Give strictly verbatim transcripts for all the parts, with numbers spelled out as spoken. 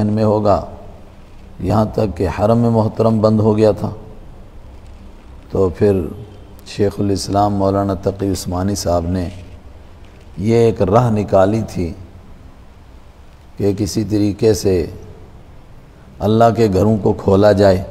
میں ہوگا، یہاں تک کہ حرم محترم بند ہو گیا تھا۔ تو پھر شیخ الاسلام مولانا تقی عثمانی صاحب نے یہ ایک راہ نکالی تھی کہ کسی طریقے سے اللہ کے گھروں کو کھولا جائے۔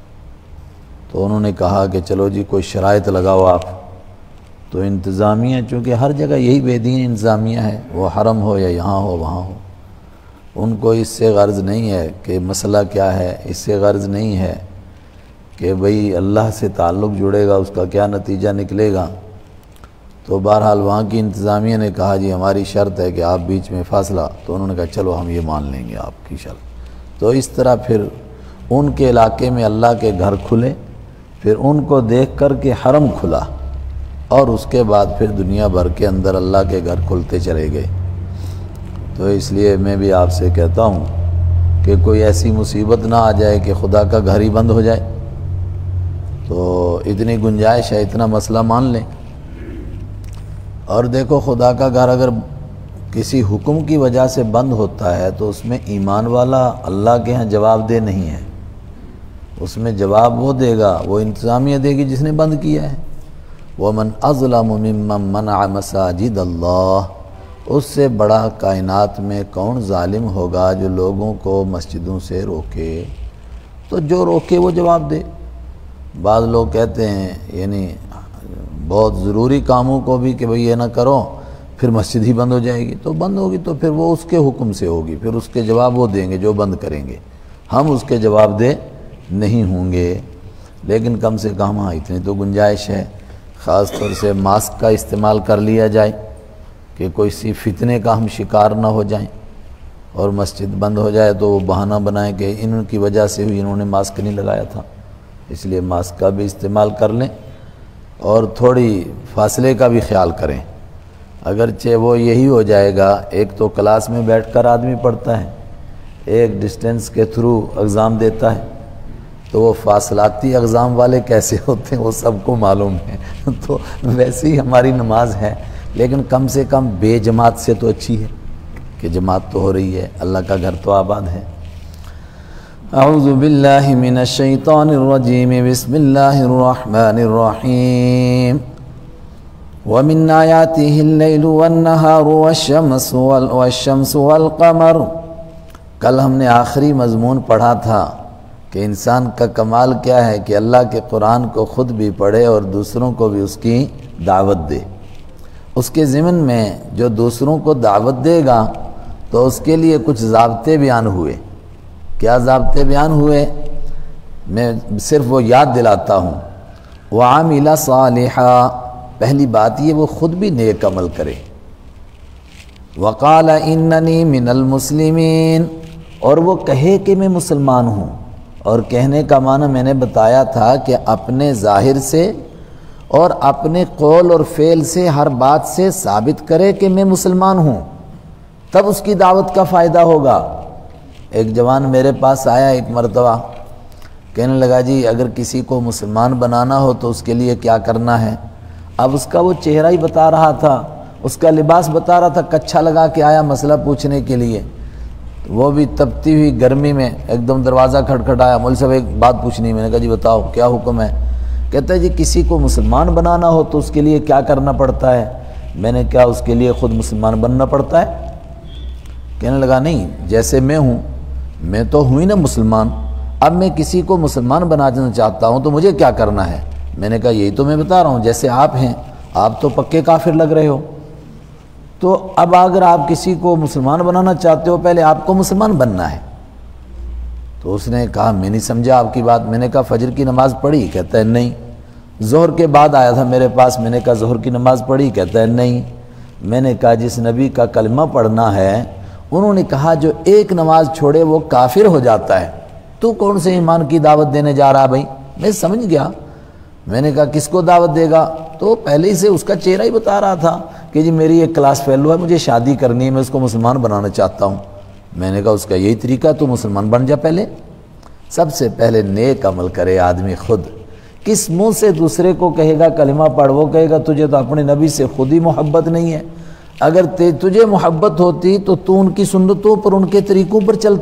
تو انہوں نے کہا کہ چلو جی کوئی شرائط لگاؤ آپ۔ تو انتظامیہ، چونکہ ہر جگہ یہی بے دین انتظامیہ ہے، وہ حرم ہو یا یہاں ہو وہاں ہو، ان کو اس سے غرض نہیں ہے کہ مسئلہ کیا ہے، اس سے غرض نہیں ہے کہ بھئی اللہ سے تعلق جڑے گا اس کا کیا نتیجہ نکلے گا۔ تو بہرحال وہاں کی انتظامیہ نے کہا جی ہماری شرط ہے کہ آپ بیچ میں فاصلہ، تو انہوں نے کہا چلو ہم یہ مان لیں گے آپ کی شرط۔ تو اس طرح پھر ان کے علاقے میں اللہ کے گھر کھلے، پھر ان کو دیکھ کر کے حرم کھلا، اور اس کے بعد پھر دنیا بھر کے اندر اللہ کے گھر کھلتے چلے گئے۔ تو اس لیے میں بھی آپ سے کہتا ہوں کہ کوئی ایسی مصیبت نہ آ جائے کہ خدا کا گھر ہی بند ہو جائے۔ تو اتنی گنجائش ہے، اتنا مسئلہ مان لیں۔ اور دیکھو خدا کا گھر اگر کسی حکم کی وجہ سے بند ہوتا ہے تو اس میں ایمان والا اللہ کے ہاں جواب دہ نہیں ہے، اس میں جواب وہ دے گا، وہ انتظامیہ دے گی جس نے بند کیا ہے۔ وَمَنْ أَظْلَمُ مِمَّنْ مَنَعَ مَسَاجِدَ اللَّهِ، اس سے بڑا کائنات میں کون ظالم ہوگا جو لوگوں کو مسجدوں سے روکے؟ تو جو روکے وہ جواب دے۔ بعض لوگ کہتے ہیں یعنی بہت ضروری کاموں کو بھی کہ بھئی یہ نہ کرو پھر مسجد ہی بند ہو جائے گی، تو بند ہوگی تو پھر وہ اس کے حکم سے ہوگی، پھر اس کے جواب وہ دیں گے جو بند کریں گے، ہم اس کے جواب دے نہیں ہوں گے۔ لیکن کم سے کم ہاں اتنی تو گنجائش ہے، خاص طور سے ماسک کا استعمال کر لیا جائے کہ کوئی سی فتنے کا ہم شکار نہ ہو جائیں، اور مسجد بند ہو جائے تو وہ بہانہ بنائیں کہ ان کی وجہ سے بھی انہوں نے ماسک نہیں لگایا تھا، اس لیے ماسک کا بھی استعمال کر لیں، اور تھوڑی فاصلے کا بھی خیال کریں۔ اگرچہ وہ یہی ہو جائے گا، ایک تو کلاس میں بیٹھ کر آدمی پڑھتا ہے، ایک ڈسٹینس کے تھرو اگزام دیتا ہے، تو وہ فاصلاتی اگزام والے کیسے ہوتے ہیں وہ سب کو معلوم ہے۔ تو ویسے ہی ہماری نماز ہے، لیکن کم سے کم بے جماعت سے تو اچھی ہے کہ جماعت تو ہو رہی ہے، اللہ کا گھر تو آباد ہے۔ اعوذ باللہ من الشیطان الرجیم، بسم اللہ الرحمن الرحیم۔ وَمِنْ آيَاتِهِ اللَّيْلُ وَالنَّهَارُ وَالشَّمْسُ وَالشَّمْسُ وَالْقَمَرُ۔ کل ہم نے آخری مضمون پڑھا تھا کہ انسان کا کمال کیا ہے کہ اللہ کے قرآن کو خود بھی پڑھے اور دوسروں کو بھی اس کی دعوت دے۔ اس کے ضمن میں جو دوسروں کو دعوت دے گا تو اس کے لیے کچھ ضابطے بیان ہوئے۔ کیا ضابطے بیان ہوئے؟ میں صرف وہ یاد دلاتا ہوں۔ وَعَمِلَ صَالِحًا، پہلی بات یہ وہ خود بھی نیک عمل کرے۔ وَقَالَ إِنَّنِي مِنَ الْمُسْلِمِينَ، اور وہ کہے کہ میں مسلمان ہوں۔ اور کہنے کا معنی میں نے بتایا تھا کہ اپنے ظاہر سے اور اپنے قول اور فعل سے ہر بات سے ثابت کرے کہ میں مسلمان ہوں، تب اس کی دعوت کا فائدہ ہوگا۔ ایک جوان میرے پاس آیا ایک مرتبہ، کہنے لگا جی اگر کسی کو مسلمان بنانا ہو تو اس کے لیے کیا کرنا ہے؟ اب اس کا وہ چہرہ ہی بتا رہا تھا، اس کا لباس بتا رہا تھا، کچھا لگا کے آیا مسئلہ پوچھنے کے لیے۔ وہ بھی تپتی ہوئی گرمی میں ایک دم دروازہ کھٹکھٹایا، مولوی صاحب ایک بات پوچھنی۔ میں نے کہا جی بتاؤ کیا حکم ہے؟ کہتا ہے جی کسی کو مسلمان بنانا ہو تو اس کے لیے کیا کرنا پڑتا ہے؟ میں نے کہا اس کے لیے خود مسلمان بننا پڑتا ہے؟ کہنے لگا نہیں، جیسے میں ہوں، میں تو ہوں ہی نا مسلمان، اب میں کسی کو مسلمان بنانا چاہتا ہوں تو مجھے کیا کرنا ہے؟ میں نے کہا یہی تو میں بتا رہا ہوں، جیسے آپ ہیں، آپ تو پکے کافر لگ رہے ہو، تو اب اگر آپ کسی کو مسلمان بنانا چاہتے ہو پہلے آپ کو مسلمان بننا ہے۔ تو اس نے کہا میں نہیں سمجھا آپ کی بات۔ میں نے کہا فجر کی نماز پڑھی؟ کہتا ہے نہیں۔ ظہر کے بعد آیا تھا میرے پاس، میں نے کہا ظہر کی نماز پڑھی؟ کہتا ہے نہیں۔ میں نے کہا جس نبی کا کلمہ پڑھنا ہے انہوں نے کہا جو ایک نماز چھوڑے وہ کافر ہو جاتا ہے، تو کون سے ایمان کی دعوت دینے جا رہا بھائی؟ میں سمجھ گیا۔ میں نے کہا کس کو دعوت دے گا؟ تو پہلے ہی سے اس کا چہرہ ہی بتا رہا تھا کہ جی میری ایک کلاس فیلو ہے، مجھے شادی کرنی ہے، میں اس کو مسلمان بنانا چاہتا ہوں۔ میں نے کہا اس کا یہی طریقہ، تو مسلمان بن جا پہلے۔ سب سے پہلے نیک عمل کرے آدمی خود۔ کس منہ سے دوسرے کو کہے گا کلمہ پڑھ؟ وہ کہے گا تجھے تو اپنے نبی سے خود ہی محبت نہیں ہے۔ اگر تجھے محبت ہوتی تو تو ان کی سنتوں پر، ان کے طریقوں پر چلتا،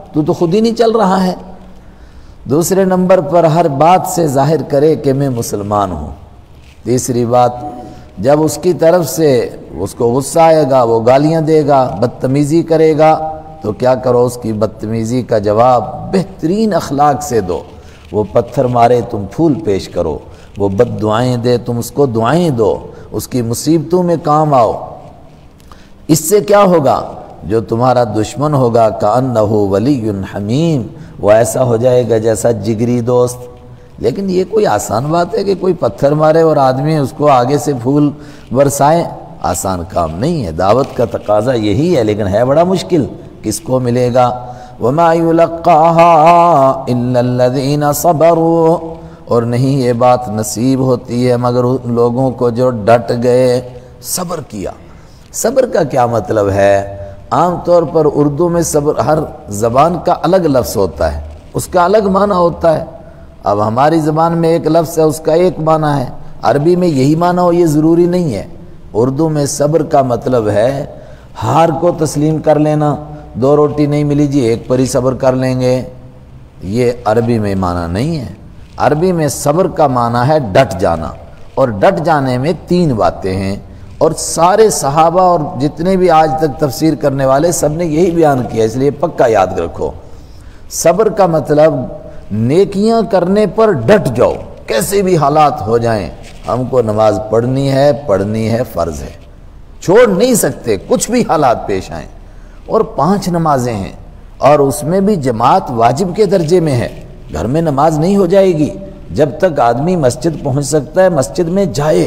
تو تو خود ہی نہیں چل رہا ہے۔ دوسرے نمبر پر ہر بات سے ظاہر کرے کہ میں مسلمان ہوں۔ تیسری بات، جب اس کی طرف سے اس کو غصہ آئے گا، وہ گالیاں دے گا، بدتمیزی کرے گا، تو کیا کرو، اس کی بدتمیزی کا جواب بہترین اخلاق سے دو۔ وہ پتھر مارے تم پھول پیش کرو، وہ بد دعائیں دے تم اس کو دعائیں دو، اس کی مصیبتوں میں کام آؤ۔ اس سے کیا ہوگا، جو تمہارا دشمن ہوگا کأنہ ولی حمیم، وہ ایسا ہو جائے گا جیسا جگری دوست۔ لیکن یہ کوئی آسان بات ہے کہ کوئی پتھر مارے اور آدمی اس کو آگے سے پھول برسائے؟ آسان کام نہیں ہے، دعوت کا تقاضا یہی ہے، لیکن ہے بڑا مشکل۔ کس کو ملے گا؟ وَمَا يُلَقَّاهَا إِلَّا الَّذِينَ صَبَرُوا، اور نہیں یہ بات نصیب ہوتی ہے مگر ان لوگوں کو جو ڈٹ گئے، صبر کیا۔ صبر کا کیا مطلب ہے؟ عام طور پر اردو میں صبر ہر زبان کا الگ لفظ ہوتا ہے، اس کا الگ معنی ہوتا ہے۔ اب ہماری زبان میں ایک لفظ ہے، اس کا ایک معنی ہے، عربی میں یہی معنی ہو یہ ضروری نہیں ہے۔ اردو میں صبر کا مطلب ہے ہار کو تسلیم کر لینا، دو روٹی نہیں ملی جی ایک پر ہی صبر کر لیں گے، یہ عربی میں معنی نہیں ہے۔ عربی میں صبر کا معنی ہے ڈٹ جانا، اور ڈٹ جانے میں تین باتیں ہیں، اور سارے صحابہ اور جتنے بھی آج تک تفسیر کرنے والے سب نے یہی بیان کیا، اس لیے پکا یاد رکھو۔ صبر کا مطلب نیکیاں کرنے پر ڈٹ جاؤ، کیسے بھی حالات ہو جائیں، ہم کو نماز پڑھنی ہے، پڑھنی ہے، فرض ہے، چھوڑ نہیں سکتے کچھ بھی حالات پیش آئیں۔ اور پانچ نمازیں ہیں، اور اس میں بھی جماعت واجب کے درجے میں ہے، گھر میں نماز نہیں ہو جائے گی، جب تک آدمی مسجد پہنچ سکتا ہے مسجد میں جائے۔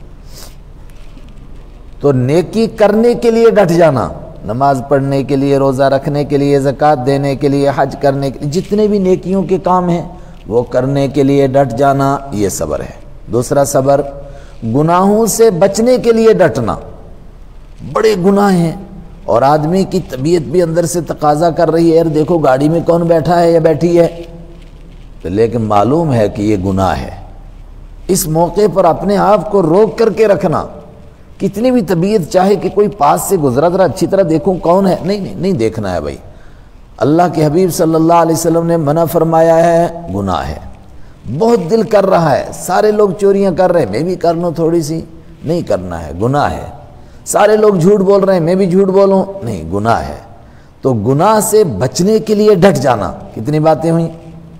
تو نیکی کرنے کے لیے ڈٹ جانا، نماز پڑھنے کے لیے، روزہ رکھنے کے لیے، زکوٰۃ دینے کے لیے، حج کرنے کے لیے، جتنے بھی نیکیوں کے کام ہیں وہ کرنے کے لیے ڈٹ جانا، یہ صبر ہے۔ دوسرا صبر، گناہوں سے بچنے کے لیے ڈٹنا۔ بڑے گناہ ہیں اور آدمی کی طبیعت بھی اندر سے تقاضا کر رہی ہے، یار دیکھو گاڑی میں کون بیٹھا ہے یا بیٹھی ہے، تو لیکن معلوم ہے کہ یہ گناہ ہے، اس موقع پر اپنے آپ کو روک کر کے رکھنا۔ کتنی بھی طبیعت چاہے کہ کوئی پاس سے گزرا ذرا اچھی طرح دیکھوں کون ہے، نہیں نہیں نہیں دیکھنا ہے بھائی۔ اللہ کے حبیب صلی اللہ علیہ وسلم نے منع فرمایا ہے، گناہ ہے۔ بہت دل کر رہا ہے، سارے لوگ چوریاں کر رہے ہیں میں بھی کر لوں تھوڑی سی، نہیں کرنا ہے، گناہ ہے۔ سارے لوگ جھوٹ بول رہے ہیں میں بھی جھوٹ بولوں، نہیں، گناہ ہے۔ تو گناہ سے بچنے کے لیے ڈٹ جانا۔ کتنی باتیں ہوئیں؟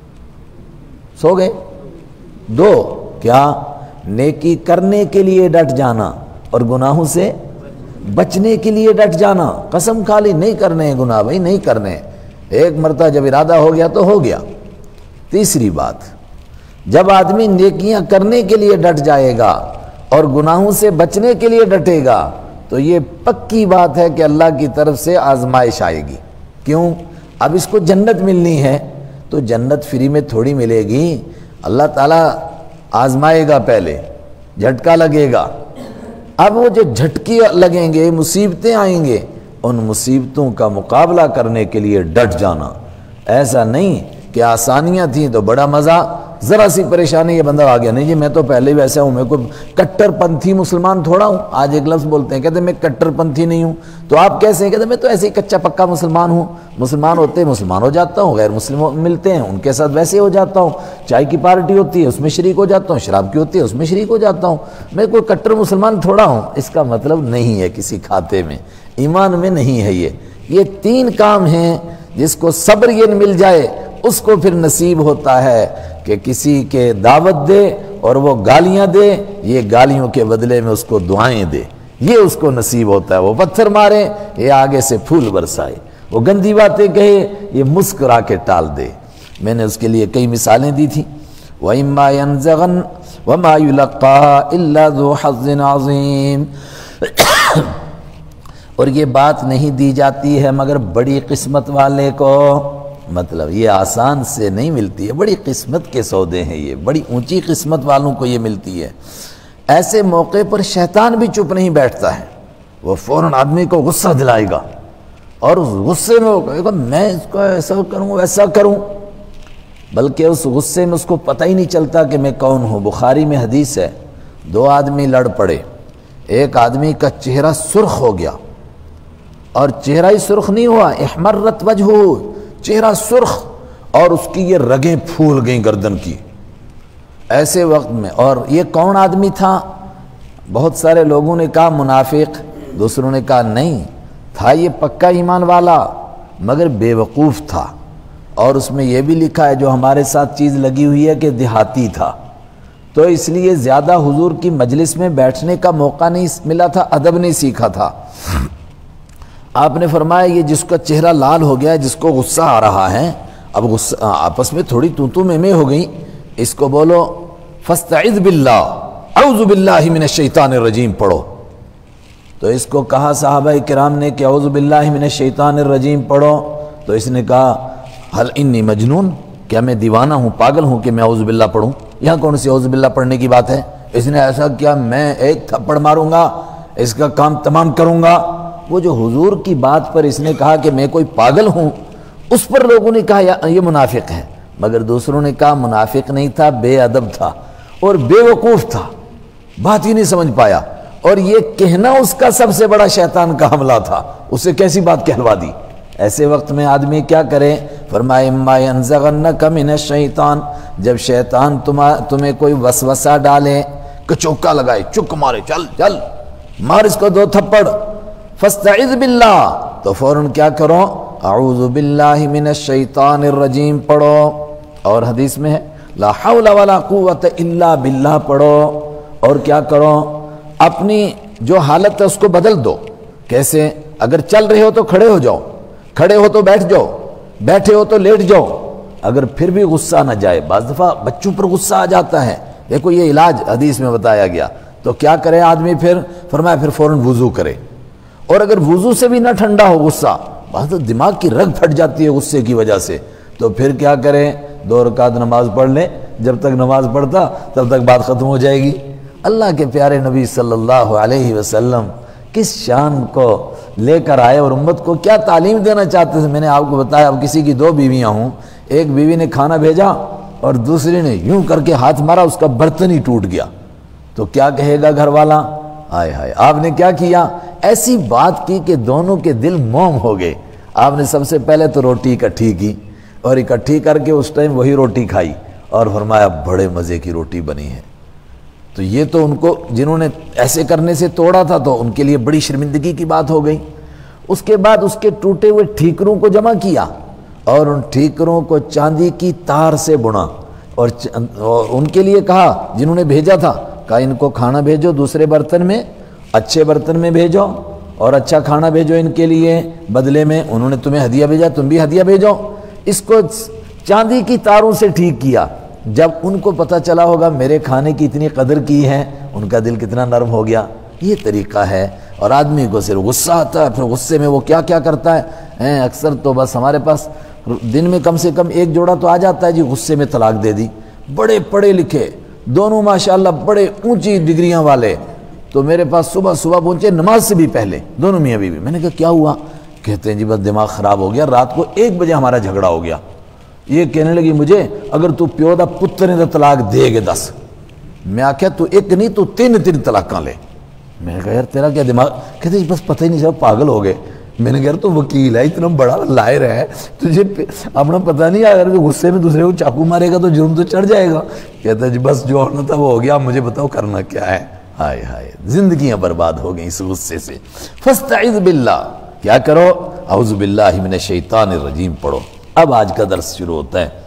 سو گئے؟ دو۔ کیا؟ نیکی کرنے کے لیے ڈٹ جانا اور گناہوں سے بچنے کے لیے ڈٹ جانا۔ قسم کھا لی نہیں کرنے ہیں گناہ بھائی، نہیں کرنے، ایک مرتبہ جب ارادہ ہو گیا تو ہو گیا۔ تیسری بات، جب آدمی نیکیاں کرنے کے لیے ڈٹ جائے گا اور گناہوں سے بچنے کے لیے ڈٹے گا تو یہ پکی بات ہے کہ اللہ کی طرف سے آزمائش آئے گی۔ کیوں؟ اب اس کو جنت ملنی ہے تو جنت فری میں تھوڑی ملے گی، اللہ تعالیٰ آزمائے گا، پہلے جھٹکا لگے گا۔ اب وہ جو جھٹکے لگیں گے، مصیبتیں آئیں گے، ان مصیبتوں کا مقابلہ کرنے کے لیے ڈٹ جانا۔ ایسا نہیں کہ آسانیاں تھیں تو بڑا مزہ، ذرا سی پریشانی یہ بندہ آ گیا، نہیں جی میں تو پہلے ہی ویسا ہوں، میں کوئی کٹر پنتھی مسلمان تھوڑا ہوں۔ آج ایک لفظ بولتے ہیں، کہتے ہیں میں کٹر پنتھی نہیں ہوں، تو آپ کیسے ہیں؟ کہتے ہیں میں تو ایسے ہی کچا پکا مسلمان ہوں، مسلمان ہوتے مسلمان ہو جاتا ہوں، غیر مسلم ملتے ہیں ان کے ساتھ ویسے ہو جاتا ہوں، چائے کی پارٹی ہوتی ہے اس میں شریک ہو جاتا ہوں، شراب کی ہوتی ہے اس میں شریک ہو جاتا ہوں، میں کوئی کٹر مسلمان تھوڑا ہوں۔ اس کا مطلب نہیں ہے کسی کھاتے میں، ایمان میں نہیں ہے۔ یہ یہ تین کام ہیں جس کو صبر یہ مل جائے اس کو پھر نصیب ہوتا ہے کہ کسی کے دعوت دے اور وہ گالیاں دے، یہ گالیوں کے بدلے میں اس کو دعائیں دے، یہ اس کو نصیب ہوتا ہے۔ وہ پتھر مارے، یہ آگے سے پھول برسائے، وہ گندی باتیں کہے، یہ مسکرا کے ٹال دے۔ میں نے اس کے لیے کئی مثالیں دی تھیں۔ وَإِمَّا يَنزَغَنَّ وَمَا يُلَقَّاهَا إِلَّا ذُو حَظٍّ عَظِيمٍ، اور یہ بات نہیں دی جاتی ہے مگر بڑی قسمت والے کو، مطلب یہ آسان سے نہیں ملتی ہے، بڑی قسمت کے سودے ہیں، یہ بڑی اونچی قسمت والوں کو یہ ملتی ہے۔ ایسے موقع پر شیطان بھی چپ نہیں بیٹھتا ہے، وہ فوراً آدمی کو غصہ دلائے گا، اور اس غصے میں وہ کہے گا میں اس کو ایسا کروں ویسا کروں، بلکہ اس غصے میں اس کو پتہ ہی نہیں چلتا کہ میں کون ہوں۔ بخاری میں حدیث ہے، دو آدمی لڑ پڑے، ایک آدمی کا چہرہ سرخ ہو گیا، اور چہرہ ہی سرخ نہیں ہوا، احمرت وجہہ، چہرہ سرخ اور اس کی یہ رگیں پھول گئیں گردن کی ایسے وقت میں. اور یہ کون آدمی تھا؟ بہت سارے لوگوں نے کہا منافق، دوسروں نے کہا نہیں تھا یہ پکا ایمان والا مگر بے وقوف تھا. اور اس میں یہ بھی لکھا ہے جو ہمارے ساتھ چیز لگی ہوئی ہے کہ دیہاتی تھا، تو اس لیے زیادہ حضور کی مجلس میں بیٹھنے کا موقع نہیں ملا تھا، ادب نہیں سیکھا تھا. آپ نے فرمایا یہ جس کا چہرہ لال ہو گیا ہے، جس کو غصہ آ رہا ہے، اب غصہ آپس میں تھوڑی تو تو میں میں ہو گئی، اس کو بولو فاستعذ باللہ اعوذ باللہ من الشیطان الرجیم پڑھو. تو اس کو کہا صحابہ کرام نے کہ اعوذ باللہ من الشیطان الرجیم پڑھو، تو اس نے کہا حل انی مجنون، کیا میں دیوانہ ہوں، پاگل ہوں کہ میں اعوذ باللہ پڑھوں؟ یہاں کون سی اعوذ باللہ پڑھنے کی بات ہے؟ اس نے ایسا کیا میں ایک تھپڑ ماروں گا، اس کا کام تمام کروں گا. وہ جو حضور کی بات پر اس نے کہا کہ میں کوئی پاگل ہوں، اس پر لوگوں نے کہا یہ منافق ہے، مگر دوسروں نے کہا منافق نہیں تھا، بے ادب تھا اور بے وقوف تھا، بات ہی نہیں سمجھ پایا. اور یہ کہنا اس کا سب سے بڑا شیطان کا حملہ تھا، اسے کیسی بات کہلوا دی. ایسے وقت میں آدمی کیا کرے؟ فرمائے اما ینزغنک من الشیطان، جب شیطان تمہیں کوئی وسوسہ ڈالے، کچوکا لگائے، چک مارے، چل چل مار اس کو دو تھپڑ، فاستعذ باللہ، تو فوراً کیا کرو؟ اعوذ باللہ من الشیطان الرجیم پڑھو. اور حدیث میں ہے لا حول ولا قوت الا باللہ پڑھو. اور کیا کرو؟ اپنی جو حالت ہے اس کو بدل دو. کیسے؟ اگر چل رہے ہو تو کھڑے ہو جاؤ، کھڑے ہو تو بیٹھ جاؤ، بیٹھے ہو تو لیٹ جاؤ. اگر پھر بھی غصہ نہ جائے، بعض دفعہ بچوں پر غصہ آ جاتا ہے، دیکھو یہ علاج حدیث میں بتایا گیا، تو کیا کرے آدمی پھر؟ فرمایا پھر فوراً وضو کرے. اور اگر وضو سے بھی نہ ٹھنڈا ہو غصہ، بعض دماغ کی رگ پھٹ جاتی ہے غصے کی وجہ سے، تو پھر کیا کرے؟ دو رکعت نماز پڑھ لے، جب تک نماز پڑھتا تب تک بات ختم ہو جائے گی. اللہ کے پیارے نبی صلی اللہ علیہ وسلم کس شان کو لے کر آئے اور امت کو کیا تعلیم دینا چاہتے تھے. میں نے آپ کو بتایا، اب کسی کی دو بیویاں ہوں، ایک بیوی نے کھانا بھیجا اور دوسری نے یوں کر کے ہاتھ مارا، اس کا برتن ہی ٹوٹ گیا، تو کیا کہے گا گھر والا؟ آئے ہائے آپ نے کیا کیا؟ ایسی بات کی کہ دونوں کے دل موم ہو گئے. آپ نے سب سے پہلے تو روٹی اکٹھی کی اور اکٹھی کر کے اس ٹائم وہی روٹی کھائی اور فرمایا بڑے مزے کی روٹی بنی ہے. تو یہ تو ان کو جنہوں نے ایسے کرنے سے توڑا تھا تو ان کے لیے بڑی شرمندگی کی بات ہو گئی. اس کے بعد اس کے ٹوٹے ہوئے ٹھیکروں کو جمع کیا اور ان ٹھیکروں کو چاندی کی تار سے بنا اور ان کے لیے کہا جنہوں نے بھیجا تھا، کہا ان کو کھانا بھیجو دوسرے برتن میں، اچھے برتن میں بھیجو اور اچھا کھانا بھیجو ان کے لیے، بدلے میں انہوں نے تمہیں ہدیہ بھیجا، تم بھی ہدیہ بھیجو. اس کو چاندی کی تاروں سے ٹھیک کیا. جب ان کو پتہ چلا ہوگا میرے کھانے کی اتنی قدر کی ہے، ان کا دل کتنا نرم ہو گیا. یہ طریقہ ہے. اور آدمی کو صرف غصہ آتا ہے، پھر غصے میں وہ کیا کیا کرتا ہے. اکثر تو بس ہمارے پاس دن میں کم سے کم ایک جوڑا تو آ جاتا ہے جی غصے میں طلاق دے دی، بڑے پڑھے لکھے دونوں ماشاءاللہ، بڑے اونچی ڈگریاں والے، تو میرے پاس صبح صبح پہنچے نماز سے بھی پہلے، دونوں میاں بیوی. میں نے کہا کیا ہوا؟ کہتے ہیں جی بس دماغ خراب ہو گیا، رات کو ایک بجے ہمارا جھگڑا ہو گیا. یہ کہنے لگی مجھے اگر تو پیو دا پتر نے طلاق دے گے دس. میں آخیا تو ایک نہیں تو تین تین طلاقاں لے. میں نے کہا یار تیرا کیا دماغ؟ کہتے بس پتہ ہی نہیں چلا، پاگل ہو گئے. میں نے کہا تو وکیل ہے، اتنا بڑا لائر ہے، تجھے اپنا پتہ نہیں، اگر غصے میں دوسرے کو چاقو مارے گا تو جرم تو چڑھ جائے گا. کہتا جی بس جو ہونا تھا وہ ہو گیا، مجھے بتاؤ کرنا کیا ہے. ہائے ہائے زندگیاں برباد ہو گئیں اس غصے سے. فاستعذ باللہ، کیا کرو؟ اعوذ باللہ من الشیطان الرجیم پڑھو. اب آج کا درس شروع ہوتا ہے.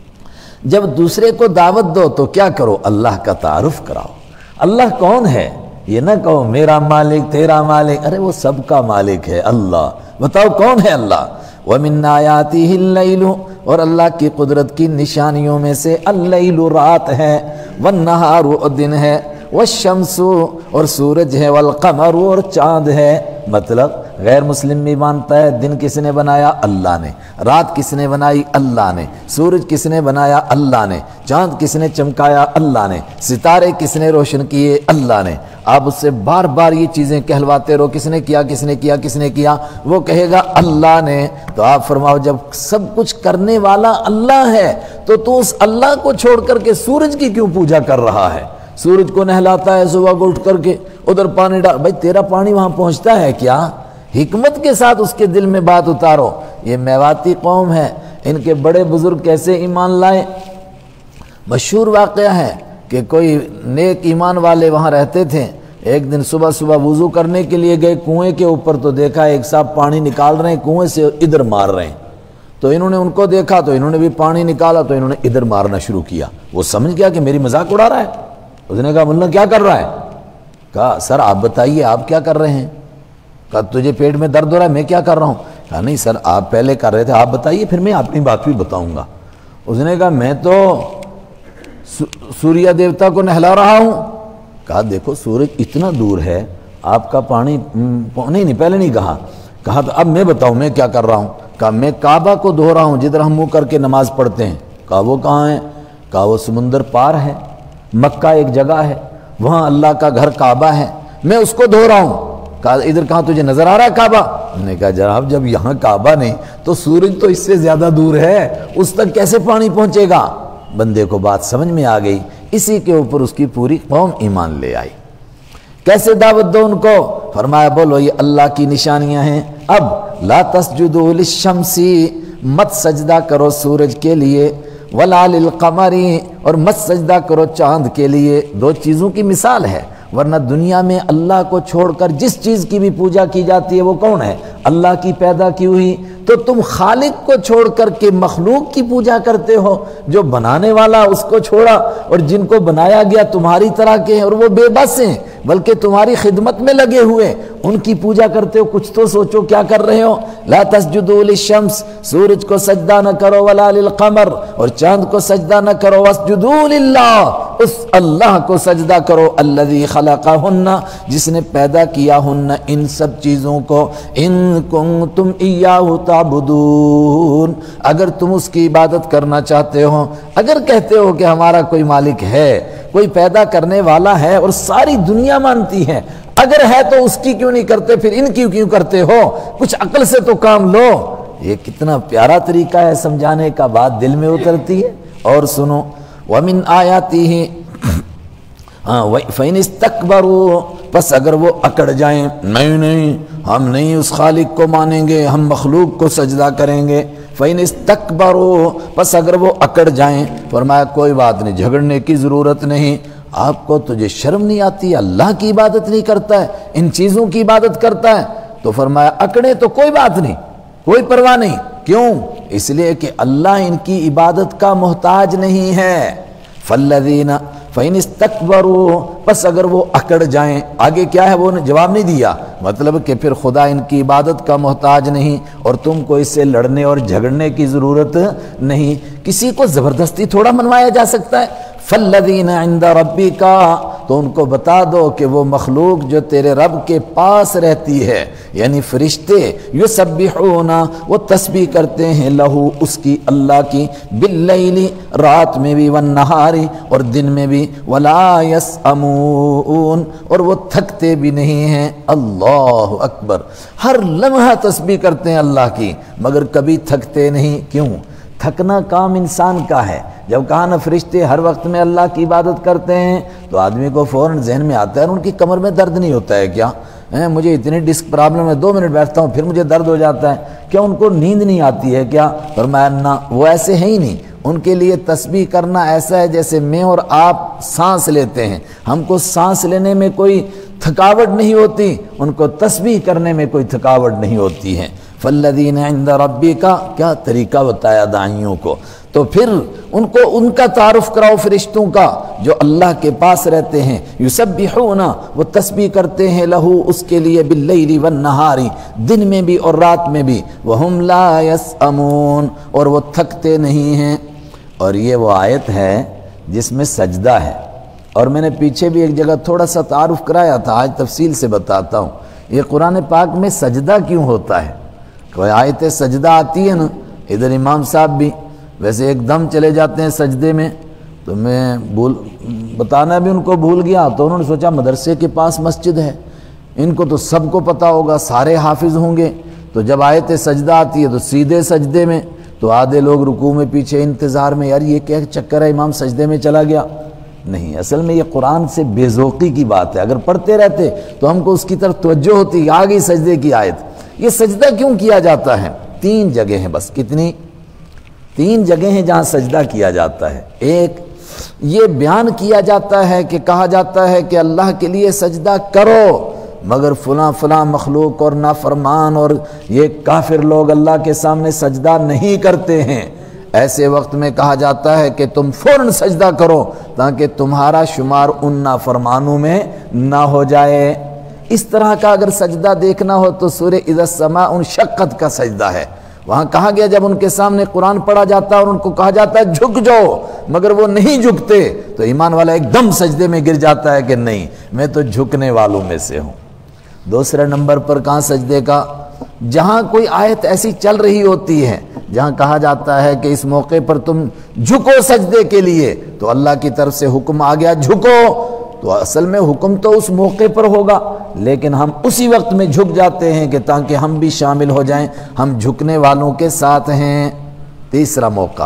جب دوسرے کو دعوت دو تو کیا کرو؟ اللہ کا تعارف کراؤ. اللہ کون ہے؟ یہ نہ کہو میرا مالک تیرا مالک، ارے وہ سب کا مالک ہے اللہ. بتاؤ کون ہے اللہ؟ وَمِنْ آیَاتِهِ اللَّيْلُ، اور اللہ کی قدرت کی نشانیوں میں سے اللیل رات ہے، والنہار دن ہے، والشمس اور سورج ہے، والقمر اور چاند ہے. مطلب غیر مسلم بھی مانتا ہے دن کس نے بنایا؟ اللہ نے. رات کس نے بنائی؟ اللہ نے. سورج کس نے بنایا؟ اللہ نے. چاند کس نے چمکایا؟ اللہ نے. ستارے کس نے روشن کیے؟ اللہ نے. آپ اس سے بار بار یہ چیزیں کہلواتے رہو، کس نے کیا کس نے کیا کس نے کیا، وہ کہے گا اللہ نے. تو آپ فرماؤ جب سب کچھ کرنے والا اللہ ہے تو تو اس اللہ کو چھوڑ کر کے سورج کی کیوں پوجا کر رہا ہے؟ سورج کو نہلاتا ہے صبح کو اٹھ کر کے، ادھر پانی ڈال، بھائی تیرا پانی وہاں پہنچتا ہے کیا؟ حکمت کے ساتھ اس کے دل میں بات اتارو. یہ میواتی قوم ہے، ان کے بڑے بزرگ کیسے ایمان لائے۔ مشہور واقعہ ہے کہ کوئی نیک ایمان والے وہاں رہتے تھے، ایک دن صبح صبح وضو کرنے کے لیے گئے کنویں کے اوپر، تو دیکھا ایک صاحب پانی نکال رہے ہیں کنویں سے، ادھر مار رہے ہیں، تو انہوں نے ان کو دیکھا تو انہوں نے بھی پانی نکالا تو انہوں نے ادھر مارنا شروع کیا۔ وہ سمجھ گیا کہ میری مذاق اڑا رہا ہے، اس نے کہا ملا کیا کر رہا ہے؟ کہا سر آپ بتائیے آپ کیا کر رہے ہیں؟ کہا تجھے پیٹ میں درد ہو رہا ہے، میں کیا کر رہا ہوں؟ کہا نہیں سر آپ پہلے کر رہے تھے، آپ بتائیے پھر میں اپنی بات بھی بتاؤں گا۔ اس نے کہا میں تو سوریہ دیوتا کو نہلا رہا ہوں۔ کہا دیکھو سورج اتنا دور ہے، آپ کا پانی نہیں نہیں پہلے نہیں کہا، کہا تو اب میں بتاؤں میں کیا کر رہا ہوں؟ کہا میں کعبہ کو دھو رہا ہوں جدھر ہم منہ کر کے نماز پڑھتے ہیں۔ کہا وہ کہاں ہے؟ کہا وہ سمندر پار ہے، مکہ ایک جگہ ہے، وہاں اللہ کا گھر کعبہ ہے، میں اس کو دھو رہا ہوں۔ کہا ادھر کہاں تجھے نظر آ رہا ہے کعبہ؟ انہوں نے کہا جناب جب یہاں کعبہ نہیں تو سورج تو اس سے زیادہ دور ہے، اس تک کیسے پانی پہنچے گا؟ بندے کو بات سمجھ میں آ گئی، اسی کے اوپر اس کی پوری قوم ایمان لے آئی۔ کیسے دعوت دو ان کو؟ فرمایا بولو یہ اللہ کی نشانیاں ہیں۔ اب لا تسجدوا للشمس، مت سجدہ کرو سورج کے لیے، ولا للقمر، اور مت سجدہ کرو چاند کے لیے۔ دو چیزوں کی مثال ہے، ورنہ دنیا میں اللہ کو چھوڑ کر جس چیز کی بھی پوجا کی جاتی ہے وہ کون ہے؟ اللہ کی پیدا کی ہوئی۔ تو تم خالق کو چھوڑ کر کے مخلوق کی پوجا کرتے ہو، جو بنانے والا اس کو چھوڑا، اور جن کو بنایا گیا تمہاری طرح کے ہیں اور وہ بے بس ہیں بلکہ تمہاری خدمت میں لگے ہوئے، ان کی پوجا کرتے ہو۔ کچھ تو سوچو کیا کر رہے ہو۔ لا تسجدوا للشمس، سورج کو سجدہ نہ کرو، ولا للقمر، اور چاند کو سجدہ نہ کرو، واسجدوا للہ، اس اللہ کو سجدہ کرو، الذی خلقہن، جس نے پیدا کیا ہن ان سب چیزوں کو، ان کنتم ایاہ تعبدون، اگر تم اس کی عبادت کرنا چاہتے ہو۔ اگر کہتے ہو کہ ہمارا کوئی مالک ہے، کوئی پیدا کرنے والا ہے اور ساری دنیا مانتی ہے، اگر ہے تو اس کی کیوں نہیں کرتے، پھر ان کی کیوں کرتے ہو؟ کچھ عقل سے تو کام لو۔ یہ کتنا پیارا طریقہ ہے سمجھانے کا، بات دل میں اترتی ہے۔ اور سنو، وَمِنْ آیَاتِهِ، فَإِنِ اسْتَكْبَرُوا، بس اگر وہ اکڑ جائیں، نہیں نہیں ہم نہیں اس خالق کو مانیں گے، ہم مخلوق کو سجدہ کریں گے، فَإِنِ اسْتَكْبَرُوا، بس اگر وہ اکڑ جائیں، فرمایا کوئی بات نہیں، جھگڑنے کی ضرورت نہیں۔ آپ کو تجھے شرم نہیں آتی؟ اللہ کی عبادت نہیں کرتا ہے، ان چیزوں کی عبادت کرتا ہے، تو فرمایا اکڑے تو کوئی بات نہیں، کوئی پرواہ نہیں۔ کیوں؟ اس لیے کہ اللہ ان کی عبادت کا محتاج نہیں ہے۔ فَالَّذِينَ فَإِنِ اسْتَكْبَرُوا، بس اگر وہ اکڑ جائیں، آگے کیا ہے وہ جواب نہیں دیا، مطلب کہ پھر خدا ان کی عبادت کا محتاج نہیں اور تم کو اس سے لڑنے اور جھگڑنے کی ضرورت نہیں۔ کسی کو زبردستی تھوڑا منوایا جا سکتا ہے۔ فَالَّذِينَ عِنْدَ رَبِّكَ، تو ان کو بتا دو کہ وہ مخلوق جو تیرے رب کے پاس رہتی ہے، یعنی فرشتے، یسبحون، وہ تسبیح کرتے ہیں، لہو، اس کی، اللہ کی، باللیل، رات میں بھی، والنہار، اور دن میں بھی، ولا یسأمون، اور وہ تھکتے بھی نہیں ہیں۔ اللہ اکبر، ہر لمحہ تسبیح کرتے ہیں اللہ کی، مگر کبھی تھکتے نہیں۔ کیوں؟ تھکنا کام انسان کا ہے۔ جب کہا نا فرشتے ہر وقت میں اللہ کی عبادت کرتے ہیں، تو آدمی کو فوراً ذہن میں آتا ہے ان کی کمر میں درد نہیں ہوتا ہے کیا؟ مجھے اتنی ڈسک پرابلم ہے، دو منٹ بیٹھتا ہوں پھر مجھے درد ہو جاتا ہے، کیا ان کو نیند نہیں آتی ہے کیا؟ فرمایا نہ، وہ ایسے ہیں ہی نہیں۔ ان کے لیے تسبیح کرنا ایسا ہے جیسے میں اور آپ سانس لیتے ہیں، ہم کو سانس لینے میں کوئی تھکاوٹ نہیں ہوتی، ان کو تسبیح کرنے میں کوئی تھکاوٹ نہیں ہوتی ہے۔ فَالَّذِينَ عِنْدَ رَبِّكَ، کیا طریقہ بتایا داعیوں کو۔ تو پھر ان کو ان کا تعارف کراؤ فرشتوں کا جو اللہ کے پاس رہتے ہیں، یسبحون، وہ تسبیح کرتے ہیں، لہو، اس کے لیے، باللیل والنہار، دن میں بھی اور رات میں بھی، وہم لا یسأمون، اور وہ تھکتے نہیں ہیں۔ اور یہ وہ آیت ہے جس میں سجدہ ہے، اور میں نے پیچھے بھی ایک جگہ تھوڑا سا تعارف کرایا تھا، آج تفصیل سے بتاتا ہوں۔ یہ قرآن پاک میں سجدہ کیوں ہوتا ہے؟ کوئی آیت سجدہ آتی ہے نا، ادھر امام صاحب بھی ویسے ایک دم چلے جاتے ہیں سجدے میں، تو میں بھول بتانا بھی ان کو بھول گیا، تو انہوں نے سوچا مدرسے کے پاس مسجد ہے، ان کو تو سب کو پتہ ہوگا، سارے حافظ ہوں گے، تو جب آیت سجدہ آتی ہے تو سیدھے سجدے میں، تو آدھے لوگ رکوع میں پیچھے انتظار میں، یار یہ کیا چکر ہے، امام سجدے میں چلا گیا۔ نہیں، اصل میں یہ قرآن سے بے ذوقی کی بات ہے، اگر پڑھتے رہتے تو ہم کو اس کی طرف توجہ ہوتی، آ گئی سجدے کی آیت۔ یہ سجدہ کیوں کیا جاتا ہے؟ تین جگہ ہیں بس، کتنی؟ تین جگہیں ہیں جہاں سجدہ کیا جاتا ہے۔ ایک یہ بیان کیا جاتا ہے کہ کہا جاتا ہے کہ اللہ کے لیے سجدہ کرو، مگر فلاں فلاں مخلوق اور نافرمان اور یہ کافر لوگ اللہ کے سامنے سجدہ نہیں کرتے ہیں۔ ایسے وقت میں کہا جاتا ہے کہ تم فوراً سجدہ کرو تاکہ تمہارا شمار ان نافرمانوں میں نہ ہو جائے۔ اس طرح کا اگر سجدہ دیکھنا ہو تو سورہ اذا السماء انشقت کا سجدہ ہے۔ وہاں کہا گیا جب ان کے سامنے قرآن پڑھا جاتا ہے اور ان کو کہا جاتا ہے جھک جاؤ، مگر وہ نہیں جھکتے، تو ایمان والا ایک دم سجدے میں گر جاتا ہے کہ نہیں، میں تو جھکنے والوں میں سے ہوں۔ دوسرے نمبر پر کہاں سجدے کا؟ جہاں کوئی آیت ایسی چل رہی ہوتی ہے جہاں کہا جاتا ہے کہ اس موقع پر تم جھکو سجدے کے لیے، تو اللہ کی طرف سے حکم آ گیا جھکو، تو اصل میں حکم تو اس موقع پر ہوگا، لیکن ہم اسی وقت میں جھک جاتے ہیں کہ تاکہ ہم بھی شامل ہو جائیں، ہم جھکنے والوں کے ساتھ ہیں۔ تیسرا موقع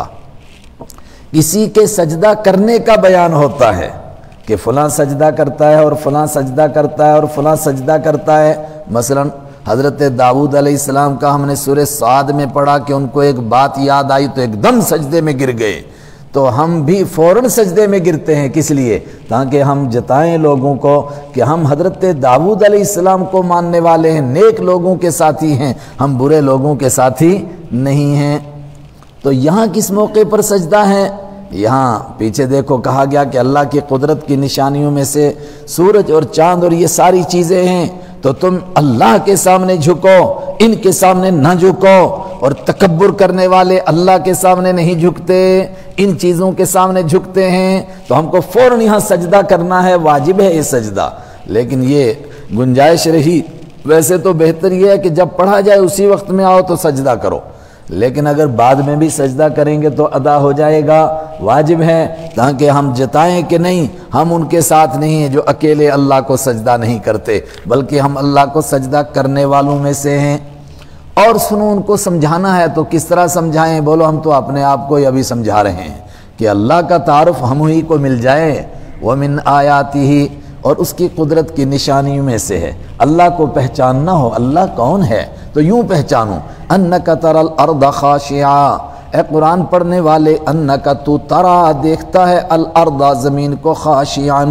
کسی کے سجدہ کرنے کا بیان ہوتا ہے کہ فلاں سجدہ کرتا ہے اور فلاں سجدہ کرتا ہے اور فلاں سجدہ کرتا ہے۔ مثلا حضرت داؤد علیہ السلام کا ہم نے سورہ صاد میں پڑھا کہ ان کو ایک بات یاد آئی تو ایک دم سجدے میں گر گئے، تو ہم بھی فوراً سجدے میں گرتے ہیں، کس لیے؟ تاکہ ہم جتائیں لوگوں کو کہ ہم حضرت داؤد علیہ السلام کو ماننے والے ہیں، نیک لوگوں کے ساتھی ہیں، ہم برے لوگوں کے ساتھی نہیں ہیں۔ تو یہاں کس موقع پر سجدہ ہے؟ یہاں پیچھے دیکھو کہا گیا کہ اللہ کی قدرت کی نشانیوں میں سے سورج اور چاند اور یہ ساری چیزیں ہیں، تو تم اللہ کے سامنے جھکو، ان کے سامنے نہ جھکو، اور تکبر کرنے والے اللہ کے سامنے نہیں جھکتے، ان چیزوں کے سامنے جھکتے ہیں، تو ہم کو فوراً یہاں سجدہ کرنا ہے، واجب ہے یہ سجدہ۔ لیکن یہ گنجائش رہی، ویسے تو بہتر یہ ہے کہ جب پڑھا جائے اسی وقت میں آؤ تو سجدہ کرو، لیکن اگر بعد میں بھی سجدہ کریں گے تو ادا ہو جائے گا، واجب ہے، تاکہ ہم جتائیں کہ نہیں ہم ان کے ساتھ نہیں ہیں جو اکیلے اللہ کو سجدہ نہیں کرتے، بلکہ ہم اللہ کو سجدہ کرنے والوں میں سے ہیں۔ اور سنو ان کو سمجھانا ہے تو کس طرح سمجھائیں؟ بولو ہم تو اپنے آپ کو ابھی سمجھا رہے ہیں کہ اللہ کا تعارف ہم ہی کو مل جائے، وَمِنْ آیَاتِهِ، اور اس کی قدرت کی نشانیوں میں سے ہے اللہ کو پہچاننا ہو، اللہ کون ہے تو یوں پہچانو، اَنَّكَ تَرَى الْأَرْضَ خَاشِعًا، اے قرآن پڑھنے والے، اَنَّكَ تو ترا دیکھتا ہے، الْأَرْضَ زمین کو، خاشعاً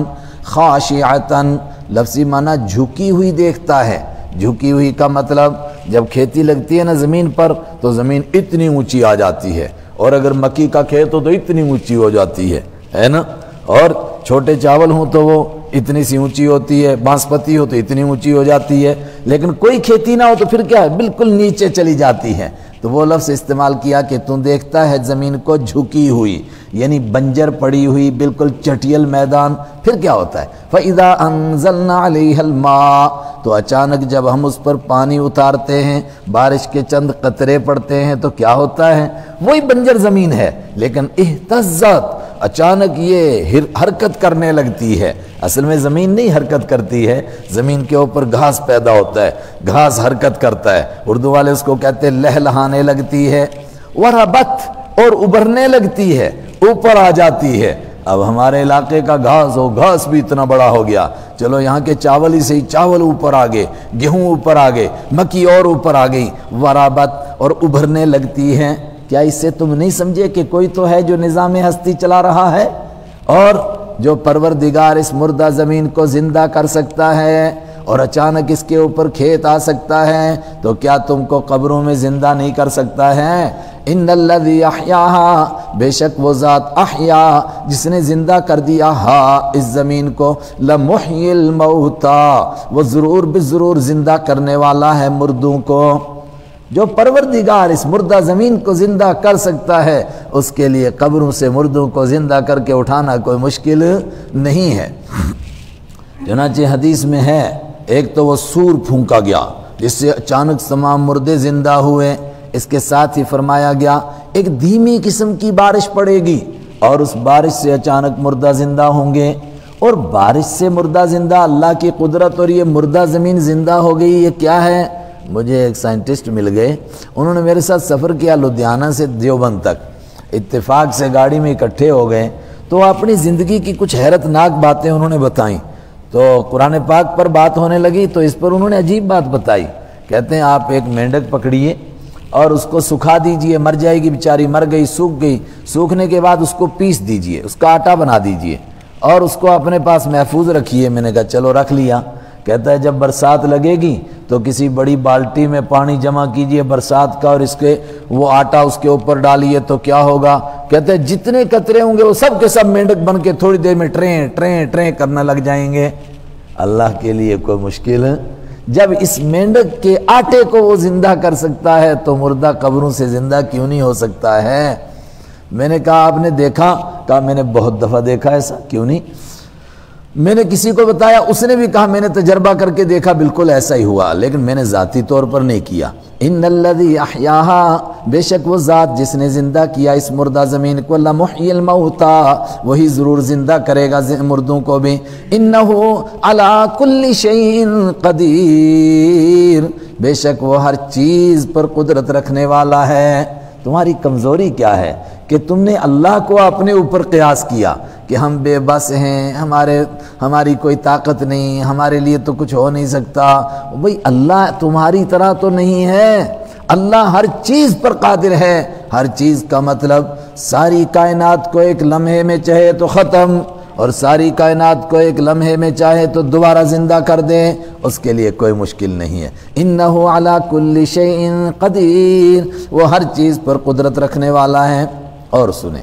خاشعتاً لفظی معنی جھکی ہوئی دیکھتا ہے۔ جھکی ہوئی کا مطلب جب کھیتی لگتی ہے نا زمین پر تو زمین اتنی اونچی آ جاتی ہے، اور اگر مکی کا کھیت ہو تو اتنی اونچی ہو جاتی ہے ہے نا، اور چھوٹے چاول ہوں تو وہ اتنی سی اونچی ہوتی ہے، باسمتی ہو تو اتنی اونچی ہو جاتی ہے، لیکن کوئی کھیتی نہ ہو تو پھر کیا ہے، بالکل نیچے چلی جاتی ہے۔ تو وہ لفظ استعمال کیا کہ تم دیکھتا ہے زمین کو جھکی ہوئی، یعنی بنجر پڑی ہوئی، بالکل چٹیل میدان۔ پھر کیا ہوتا ہے؟ فَإِذَا أَنزَلْنَا عَلَيْهَا الْمَاءَ، تو اچانک جب ہم اس پر پانی اتارتے ہیں، بارش کے چند قطرے پڑتے ہیں تو کیا ہوتا ہے؟ وہی بنجر زمین ہے لیکن اہتزت، اچانک یہ حرکت کرنے لگتی ہے۔ اصل میں زمین نہیں حرکت کرتی ہے، زمین کے اوپر گھاس پیدا ہوتا ہے، گھاس حرکت کرتا ہے، اردو والے اس کو کہتے ہیں لہلہانے لگتی ہے۔ وربت، اور ابھرنے لگتی ہے، اوپر آ جاتی ہے۔ اب ہمارے علاقے کا گھاس ہو، گھاس بھی اتنا بڑا ہو گیا، چلو یہاں کے چاول ہی سے چاول اوپر آ گئے، گیہوں اوپر آ گئے، مکی اور اوپر آ گئی، ورابت، اور ابھرنے لگتی ہیں۔ کیا اس سے تم نہیں سمجھے کہ کوئی تو ہے جو نظام ہستی چلا رہا ہے، اور جو پروردگار اس مردہ زمین کو زندہ کر سکتا ہے، اور اچانک اس کے اوپر کھیت آ سکتا ہے، تو کیا تم کو قبروں میں زندہ نہیں کر سکتا ہے؟ ان الذی احیاها، بے شک وہ ذات احیا جس نے زندہ کر دیا ہا اس زمین کو، لمحیی الموتا، وہ ضرور بضرور زندہ کرنے والا ہے مردوں کو۔ جو پروردگار اس مردہ زمین کو زندہ کر سکتا ہے، اس کے لیے قبروں سے مردوں کو زندہ کر کے اٹھانا کوئی مشکل نہیں ہے۔ چنانچہ حدیث میں ہے، ایک تو وہ سور پھونکا گیا جس سے اچانک تمام مردے زندہ ہوئے، اس کے ساتھ ہی فرمایا گیا ایک دھیمی قسم کی بارش پڑے گی اور اس بارش سے اچانک مردہ زندہ ہوں گے، اور بارش سے مردہ زندہ، اللہ کی قدرت، اور یہ مردہ زمین زندہ ہو گئی، یہ کیا ہے؟ مجھے ایک سائنٹسٹ مل گئے، انہوں نے میرے ساتھ سفر کیا لدھیانہ سے دیوبند تک، اتفاق سے گاڑی میں اکٹھے ہو گئے، تو اپنی زندگی کی کچھ حیرت ناک باتیں انہوں نے بتائیں۔ تو قرآن پاک پر بات ہونے لگی تو اس پر انہوں نے عجیب بات بتائی، کہتے ہیں آپ ایک مینڈک پکڑیے اور اس کو سکھا دیجئے، مر جائے گی بیچاری، مر گئی، سوکھ گئی، سوکھنے کے بعد اس کو پیس دیجئے، اس کا آٹا بنا دیجئے اور اس کو اپنے پاس محفوظ رکھیے۔ میں نے کہا چلو رکھ لیا۔ کہتا ہے جب برسات لگے گی تو کسی بڑی بالٹی میں پانی جمع کیجئے برسات کا اور اس کے وہ آٹا اس کے اوپر ڈالیے تو کیا ہوگا؟ کہتا ہے جتنے قطرے ہوں گے وہ سب کے سب مینڈک بن کے تھوڑی دیر میں ٹریں ٹریں ٹریں کرنا لگ جائیں گے۔ اللہ کے لیے کوئی مشکل؟ جب اس مینڈک کے آٹے کو وہ زندہ کر سکتا ہے تو مردہ قبروں سے زندہ کیوں نہیں ہو سکتا ہے؟ میں نے کہا آپ نے دیکھا؟ کہا میں نے بہت دفعہ دیکھا ایسا۔ کیوں نہیں؟ میں نے کسی کو بتایا، اس نے بھی کہا میں نے تجربہ کر کے دیکھا، بالکل ایسا ہی ہوا، لیکن میں نے ذاتی طور پر نہیں کیا۔ ان الذی احیاها، بے شک وہ ذات جس نے زندہ کیا اس مردہ زمین کو، لمحیی الموتى، وہی ضرور زندہ کرے گا مردوں کو بھی۔ انہ علی کل شیء قدیر، بے شک وہ ہر چیز پر قدرت رکھنے والا ہے۔ تمہاری کمزوری کیا ہے کہ تم نے اللہ کو اپنے اوپر قیاس کیا کہ ہم بے بس ہیں، ہمارے ہماری کوئی طاقت نہیں، ہمارے لیے تو کچھ ہو نہیں سکتا۔ بھئی اللہ تمہاری طرح تو نہیں ہے، اللہ ہر چیز پر قادر ہے۔ ہر چیز کا مطلب ساری کائنات کو ایک لمحے میں چاہے تو ختم، اور ساری کائنات کو ایک لمحے میں چاہے تو دوبارہ زندہ کر دے، اس کے لیے کوئی مشکل نہیں ہے۔ انہ علی کل شیء قدیر، وہ ہر چیز پر قدرت رکھنے والا ہے۔ اور سنیں،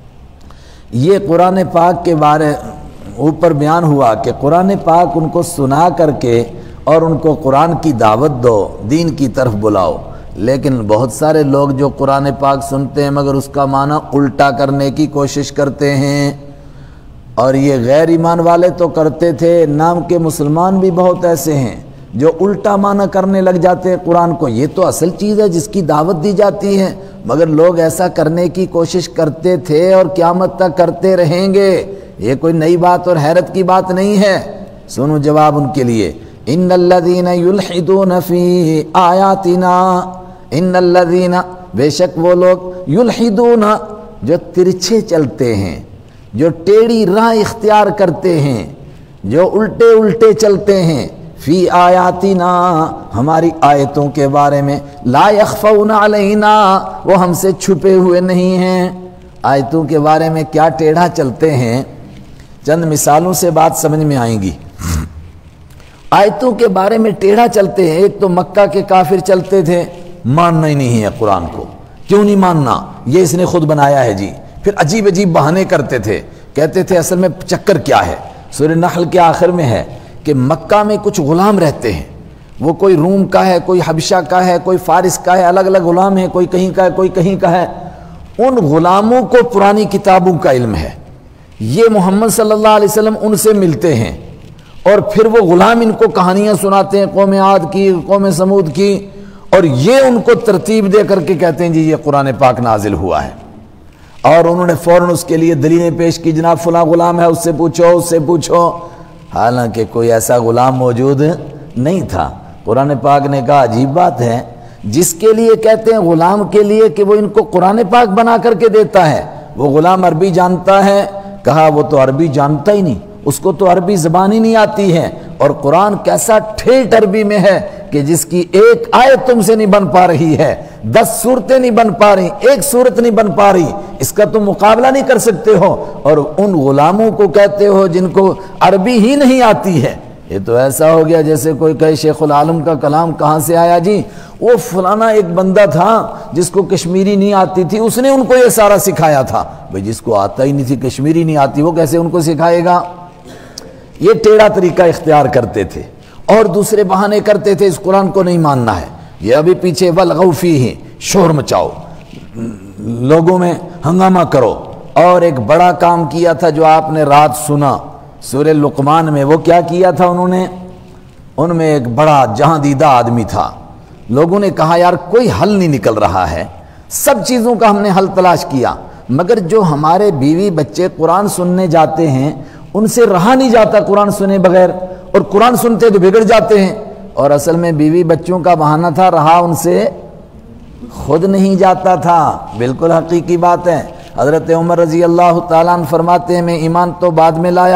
یہ قرآن پاک کے بارے اوپر بیان ہوا کہ قرآن پاک ان کو سنا کر کے اور ان کو قرآن کی دعوت دو، دین کی طرف بلاؤ، لیکن بہت سارے لوگ جو قرآن پاک سنتے ہیں مگر اس کا معنی الٹا کرنے کی کوشش کرتے ہیں، اور یہ غیر ایمان والے تو کرتے تھے، نام کے مسلمان بھی بہت ایسے ہیں جو الٹا معنی کرنے لگ جاتے ہیں قرآن کو۔ یہ تو اصل چیز ہے جس کی دعوت دی جاتی ہے، مگر لوگ ایسا کرنے کی کوشش کرتے تھے اور قیامت تک کرتے رہیں گے۔ یہ کوئی نئی بات اور حیرت کی بات نہیں ہے۔ سنو جواب ان کے لیے، ان الذین یلحدون فی آیاتنا، ان الذین، بے شک وہ لوگ، یلحدون، جو ترچھے چلتے ہیں، جو ٹیڑھی راہ اختیار کرتے ہیں، جو الٹے الٹے چلتے ہیں، فی آیاتنا، ہماری آیتوں کے بارے میں، لا یخفون علینا، وہ ہم سے چھپے ہوئے نہیں ہیں۔ آیتوں کے بارے میں کیا ٹیڑھا چلتے ہیں، چند مثالوں سے بات سمجھ میں آئیں گی۔ آیتوں کے بارے میں ٹیڑھا چلتے ہیں، ایک تو مکہ کے کافر چلتے تھے، ماننا ہی نہیں ہے قرآن کو۔ کیوں نہیں ماننا؟ یہ اس نے خود بنایا ہے جی۔ پھر عجیب عجیب بہانے کرتے تھے، کہتے تھے اصل میں چکر کیا ہے، سورہ نحل کے آخر میں ہے کہ مکہ میں کچھ غلام رہتے ہیں، وہ کوئی روم کا ہے، کوئی حبشہ کا ہے، کوئی فارس کا ہے، الگ الگ غلام ہیں، کوئی کہیں کا ہے، کوئی کہیں کا ہے۔ ان غلاموں کو پرانی کتابوں کا علم ہے، یہ محمد صلی اللہ علیہ وسلم ان سے ملتے ہیں، اور پھر وہ غلام ان کو کہانیاں سناتے ہیں قوم عاد کی، قوم سمود کی، اور یہ ان کو ترتیب دے کر کے کہتے ہیں جی یہ قرآن پاک نازل ہوا ہے، اور انہوں نے فوراً اس کے لیے دلیلیں پیش کی، جناب فلاں غلام ہے، اس سے پوچھو، اس سے پوچھو، حالانکہ کوئی ایسا غلام موجود نہیں تھا۔ قرآن پاک نے کہا عجیب بات ہے، جس کے لیے کہتے ہیں غلام کے لیے کہ وہ ان کو قرآن پاک بنا کر کے دیتا ہے، وہ غلام عربی جانتا ہے؟ کہا وہ تو عربی جانتا ہی نہیں، اس کو تو عربی زبان ہی نہیں آتی ہے، اور قرآن کیسا ٹھیٹ عربی میں ہے کہ جس کی ایک آیت تم سے نہیں بن پا رہی ہے، دس صورتیں نہیں بن پا رہی، ایک صورت نہیں بن پا رہی، اس کا تم مقابلہ نہیں کر سکتے ہو، اور ان غلاموں کو کہتے ہو جن کو عربی ہی نہیں آتی ہے۔ یہ تو ایسا ہو گیا جیسے کوئی کہے شیخ العالم کا کلام کہاں سے آیا جی، وہ فلانا ایک بندہ تھا جس کو کشمیری نہیں آتی تھی، اس نے ان کو یہ سارا سکھایا تھا۔ بھئی جس کو آتا ہی نہیں تھی، کشمیری نہیں آتی، وہ کیسے ان کو سکھائے گا؟ یہ ٹیڑھا طریقہ اختیار کرتے تھے، اور دوسرے بہانے کرتے تھے اس قرآن کو نہیں ماننا ہے۔ یہ ابھی پیچھے وَالْغَوْ فِيهِ، شور مچاؤ، لوگوں میں ہنگامہ کرو، اور ایک بڑا کام کیا تھا جو آپ نے رات سنا سورہ لقمان میں۔ وہ کیا کیا تھا انہوں نے؟ ان میں ایک بڑا جہاں دیدہ آدمی تھا، لوگوں نے کہا یار کوئی حل نہیں نکل رہا ہے، سب چیزوں کا ہم نے حل تلاش کیا، مگر جو ہمارے بیوی بچے قرآن سننے جاتے ہیں ان سے رہا نہیں جاتا قرآن سنے بغیر، اور قرآن سنتے تو بگڑ جاتے ہیں۔ اور اصل میں بیوی بچوں کا بہانہ تھا، رہا ان سے خود نہیں جاتا تھا۔ بالکل حقیقی بات ہے۔ حضرت عمر رضی اللہ تعالیٰ عنہ فرماتے ہیں میں ایمان تو بعد میں لایا،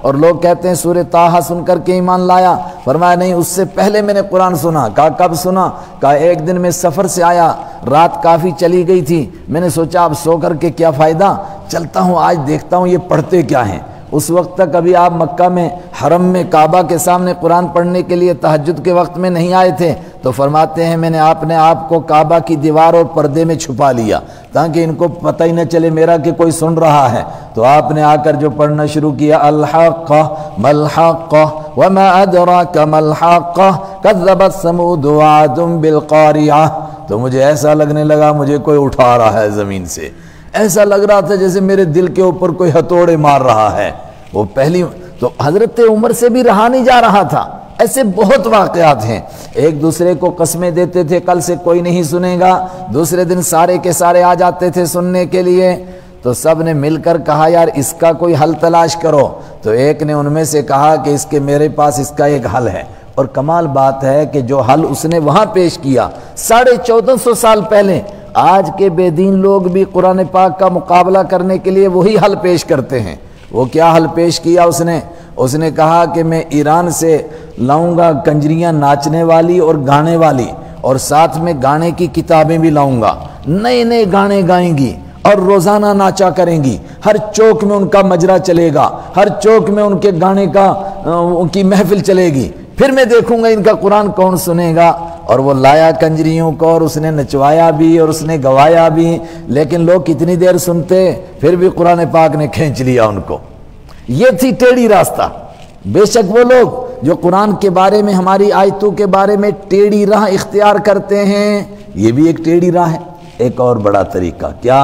اور لوگ کہتے ہیں سورہ طٰہٰ سن کر کے ایمان لایا، فرمایا نہیں اس سے پہلے میں نے قرآن سنا۔ کہا کب سنا؟ کہا ایک دن میں سفر سے آیا، رات کافی چلی گئی تھی، میں نے سوچا اب سو کر کے کیا فائدہ، چلتا ہوں آج دیکھتا ہوں یہ پڑھتے کیا ہیں۔ اس وقت تک ابھی آپ مکہ میں حرم میں کعبہ کے سامنے قرآن پڑھنے کے لیے تہجد کے وقت میں نہیں آئے تھے، تو فرماتے ہیں میں نے اپنے آپ کو کعبہ کی دیوار اور پردے میں چھپا لیا تاکہ ان کو پتہ ہی نہ چلے میرا کہ کوئی سن رہا ہے۔ تو آپ نے آ کر جو پڑھنا شروع کیا، الحاقہ ملحاقہ وما ادراک ملحاقہ کذبت ثمود وعاد بالقاریعہ، تو مجھے ایسا لگنے لگا مجھے کوئی اٹھا رہا ہے زمین سے، ایسا لگ رہا تھا جیسے میرے دل کے اوپر کوئی ہتھوڑے مار رہا ہے۔ وہ پہلی تو حضرت عمر سے بھی رہا نہیں جا رہا تھا۔ ایسے بہت واقعات ہیں، ایک دوسرے کو قسمیں دیتے تھے کل سے کوئی نہیں سنے گا، دوسرے دن سارے کے سارے آ جاتے تھے سننے کے لیے، تو سب نے مل کر کہا یار اس کا کوئی حل تلاش کرو، تو ایک نے ان میں سے کہا کہ اس کے میرے پاس اس کا ایک حل ہے، اور کمال بات ہے کہ جو حل اس نے وہاں پیش کیا ساڑھے چودہ سو سال پہلے، آج کے بے دین لوگ بھی قرآن پاک کا مقابلہ کرنے کے لیے وہی حل پیش کرتے ہیں۔ وہ کیا حل پیش کیا اس نے؟ اس نے کہا کہ میں ایران سے لاؤں گا کنجریاں ناچنے والی اور گانے والی، اور ساتھ میں گانے کی کتابیں بھی لاؤں گا، نئے نئے گانے گائیں گی اور روزانہ ناچا کریں گی، ہر چوک میں ان کا مجرا چلے گا، ہر چوک میں ان کے گانے کا ان کی محفل چلے گی، پھر میں دیکھوں گا ان کا قرآن کون سنے گا۔ اور وہ لایا کنجریوں کو اور اس نے نچوایا بھی اور اس نے گوایا بھی، لیکن لوگ کتنی دیر سنتے، پھر بھی قرآن پاک نے کھینچ لیا ان کو۔ یہ تھی ٹیڑھی راستہ۔ بے شک وہ لوگ جو قرآن کے بارے میں ہماری آیتوں کے بارے میں ٹیڑھی راہ اختیار کرتے ہیں، یہ بھی ایک ٹیڑھی راہ ہے۔ ایک اور بڑا طریقہ کیا؟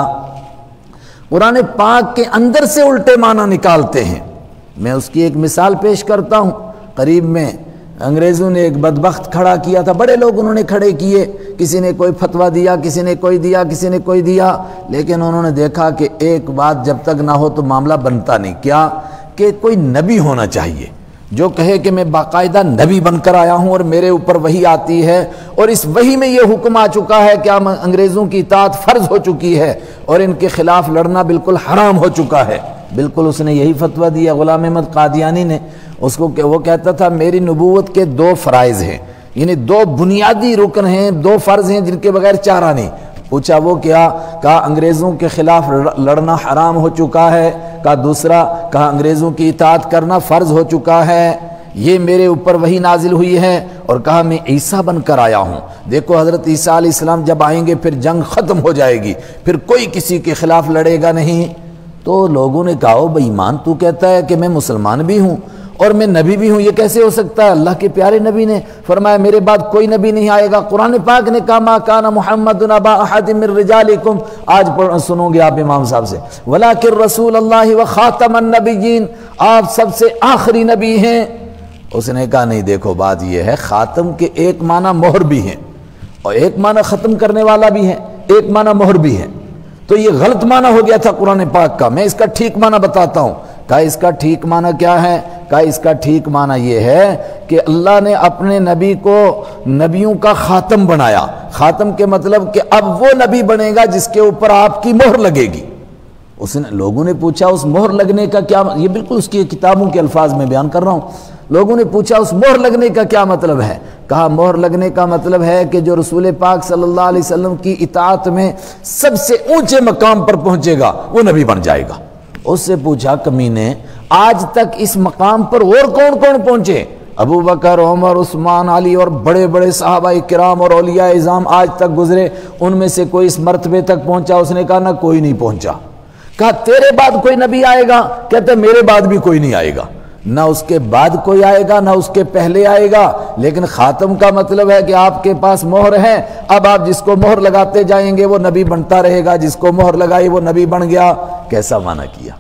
قرآن پاک کے اندر سے الٹے معنی نکالتے ہیں۔ میں اس کی ایک مثال پیش کرتا ہوں۔ قریب میں انگریزوں نے ایک بدبخت کھڑا کیا تھا، بڑے لوگ انہوں نے کھڑے کیے، کسی نے کوئی فتویٰ دیا، کسی نے کوئی دیا، کسی نے کوئی دیا، لیکن انہوں نے دیکھا کہ ایک بات جب تک نہ ہو تو معاملہ بنتا نہیں۔ کیا؟ کہ کوئی نبی ہونا چاہیے جو کہے کہ میں باقاعدہ نبی بن کر آیا ہوں اور میرے اوپر وحی آتی ہے، اور اس وحی میں یہ حکم آ چکا ہے کہ انگریزوں کی اطاعت فرض ہو چکی ہے اور ان کے خلاف لڑنا بالکل حرام ہو چکا ہے۔ بالکل اس نے یہی فتویٰ دیا غلام احمد قادیانی نے۔ اس کو کہ وہ کہتا تھا میری نبوت کے دو فرائض ہیں، یعنی دو بنیادی رکن ہیں، دو فرض ہیں جن کے بغیر چارہ نہیں۔ پوچھا وہ کیا؟ کہا انگریزوں کے خلاف لڑنا حرام ہو چکا ہے۔ کہا دوسرا؟ کہا انگریزوں کی اطاعت کرنا فرض ہو چکا ہے، یہ میرے اوپر وہی نازل ہوئی ہے۔ اور کہا میں عیسیٰ بن کر آیا ہوں، دیکھو حضرت عیسیٰ علیہ السلام جب آئیں گے پھر جنگ ختم ہو جائے گی، پھر کوئی کسی کے خلاف لڑے گا نہیں۔ تو لوگوں نے کہا بے ایمان تو کہتا ہے کہ میں مسلمان بھی ہوں اور میں نبی بھی ہوں، یہ کیسے ہو سکتا ہے؟ اللہ کے پیارے نبی نے فرمایا میرے بعد کوئی نبی نہیں آئے گا۔ قرآن پاک نے کہا ما کان محمد ابا احد من رجالکم، آج سنو گے آپ امام صاحب سے، ولکن رسول اللہ وخاتم النبیین، آپ سب سے آخری نبی ہیں۔ اس نے کہا نہیں، دیکھو بات یہ ہے خاتم کے ایک معنی مہر بھی ہیں اور ایک معنی ختم کرنے والا بھی ہے، ایک معنی مہر بھی ہے، تو یہ غلط معنی ہو گیا تھا قرآن پاک کا، میں اس کا ٹھیک معنی بتاتا ہوں۔ کہا اس کا ٹھیک معنی کیا ہے؟ کہا اس کا ٹھیک معنی یہ ہے کہ اللہ نے اپنے نبی کو نبیوں کا خاتم بنایا۔ خاتم کے مطلب کہ اب وہ نبی بنے گا جس کے اوپر آپ کی مہر لگے گی۔ اس نے لوگوں نے پوچھا اس مہر لگنے کا کیا، یہ بالکل اس کی کتابوں کے الفاظ میں بیان کر رہا ہوں۔ لوگوں نے پوچھا اس مہر لگنے کا کیا مطلب ہے؟ کہا مہر لگنے کا مطلب ہے کہ جو رسول پاک صلی اللہ علیہ وسلم کی اطاعت میں سب سے اونچے مقام پر پہنچے گا وہ نبی بن جائے گا۔ اس سے پوچھا کمینے آج تک اس مقام پر اور کون کون پہنچے؟ ابو بکر، عمر، عثمان، علی اور بڑے بڑے صحابہ کرام اور اولیاء اعظام آج تک گزرے، ان میں سے کوئی اس مرتبے تک پہنچا؟ اس نے کہا نہ کوئی نہیں پہنچا۔ کہا تیرے بعد کوئی نبی آئے گا؟ کہتے میرے بعد بھی کوئی نہیں آئے گا، نہ اس کے بعد کوئی آئے گا نہ اس کے پہلے آئے گا، لیکن خاتم کا مطلب ہے کہ آپ کے پاس مہر ہے، اب آپ جس کو مہر لگاتے جائیں گے وہ نبی بنتا رہے گا، جس کو مہر لگائی وہ نبی بن گیا۔ کیسا معنی کیا؟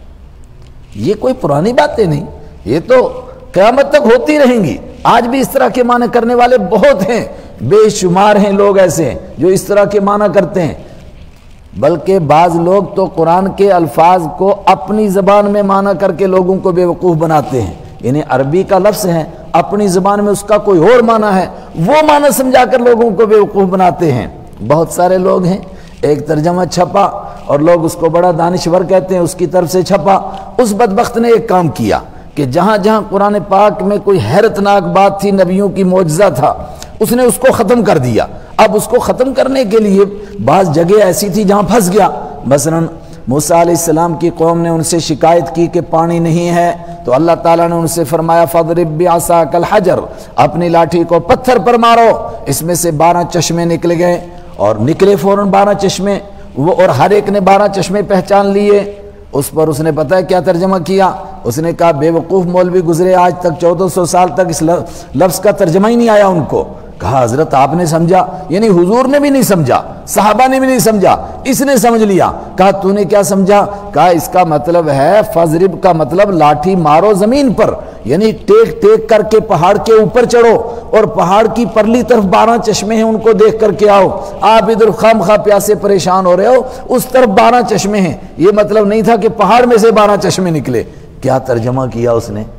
یہ کوئی پرانی باتیں نہیں، یہ تو قیامت تک ہوتی رہیں گی۔ آج بھی اس طرح کے معنی کرنے والے بہت ہیں، بے شمار ہیں لوگ ایسے جو اس طرح کے معنی کرتے ہیں، بلکہ بعض لوگ تو قرآن کے الفاظ کو اپنی زبان میں معنی کر کے لوگوں کو بے وقوف بناتے ہیں، یعنی عربی کا لفظ ہے اپنی زبان میں اس کا کوئی اور معنی ہے، وہ معنی سمجھا کر لوگوں کو بے وقوف بناتے ہیں۔ بہت سارے لوگ ہیں، ایک ترجمہ چھپا اور لوگ اس کو بڑا دانشور کہتے ہیں، اس کی طرف سے چھپا، اس بدبخت نے ایک کام کیا کہ جہاں جہاں قرآن پاک میں کوئی حیرت ناک بات تھی، نبیوں کی معجزہ تھا، اس نے اس کو ختم کر دیا۔ اب اس کو ختم کرنے کے لیے بعض جگہ ایسی تھی جہاں پھنس گیا۔ مثلا موسیٰ علیہ السلام کی قوم نے ان سے شکایت کی کہ پانی نہیں ہے، تو اللہ تعالیٰ نے ان سے فرمایا فَاضْرِبْ بِعَصَاكَ الْحَجَرَ، اپنی لاٹھی کو پتھر پر مارو، اس میں سے بارہ چشمے نکل گئے، اور نکلے فوراً بارہ چشمے، وہ اور ہر ایک نے بارہ چشمے پہچان لیے۔ اس پر اس نے پتہ ہے کیا ترجمہ کیا؟ اس نے کہا بے وقوف مولوی گزرے آج تک چودہ سو سال تک اس لفظ کا ترجمہ ہی نہیں آیا ان کو۔ کہا حضرت آپ نے سمجھا؟ یعنی حضور نے بھی نہیں سمجھا، صحابہ نے بھی نہیں سمجھا، اس نے سمجھ لیا۔ کہا تو نے کیا سمجھا؟ کہا اس کا مطلب ہے فضرب کا مطلب لاٹھی مارو زمین پر، یعنی ٹیک ٹیک کر کے پہاڑ کے اوپر چڑھو، اور پہاڑ کی پرلی طرف بارہ چشمے ہیں ان کو دیکھ کر کے آؤ۔ آپ ادھر خام خواہ پیاسے پریشان ہو رہے ہو، اس طرف بارہ چشمے ہیں۔ یہ مطلب نہیں تھا کہ پہاڑ میں سے بارہ چشمے نکلے۔ کیا ترجمہ کیا اس نے؟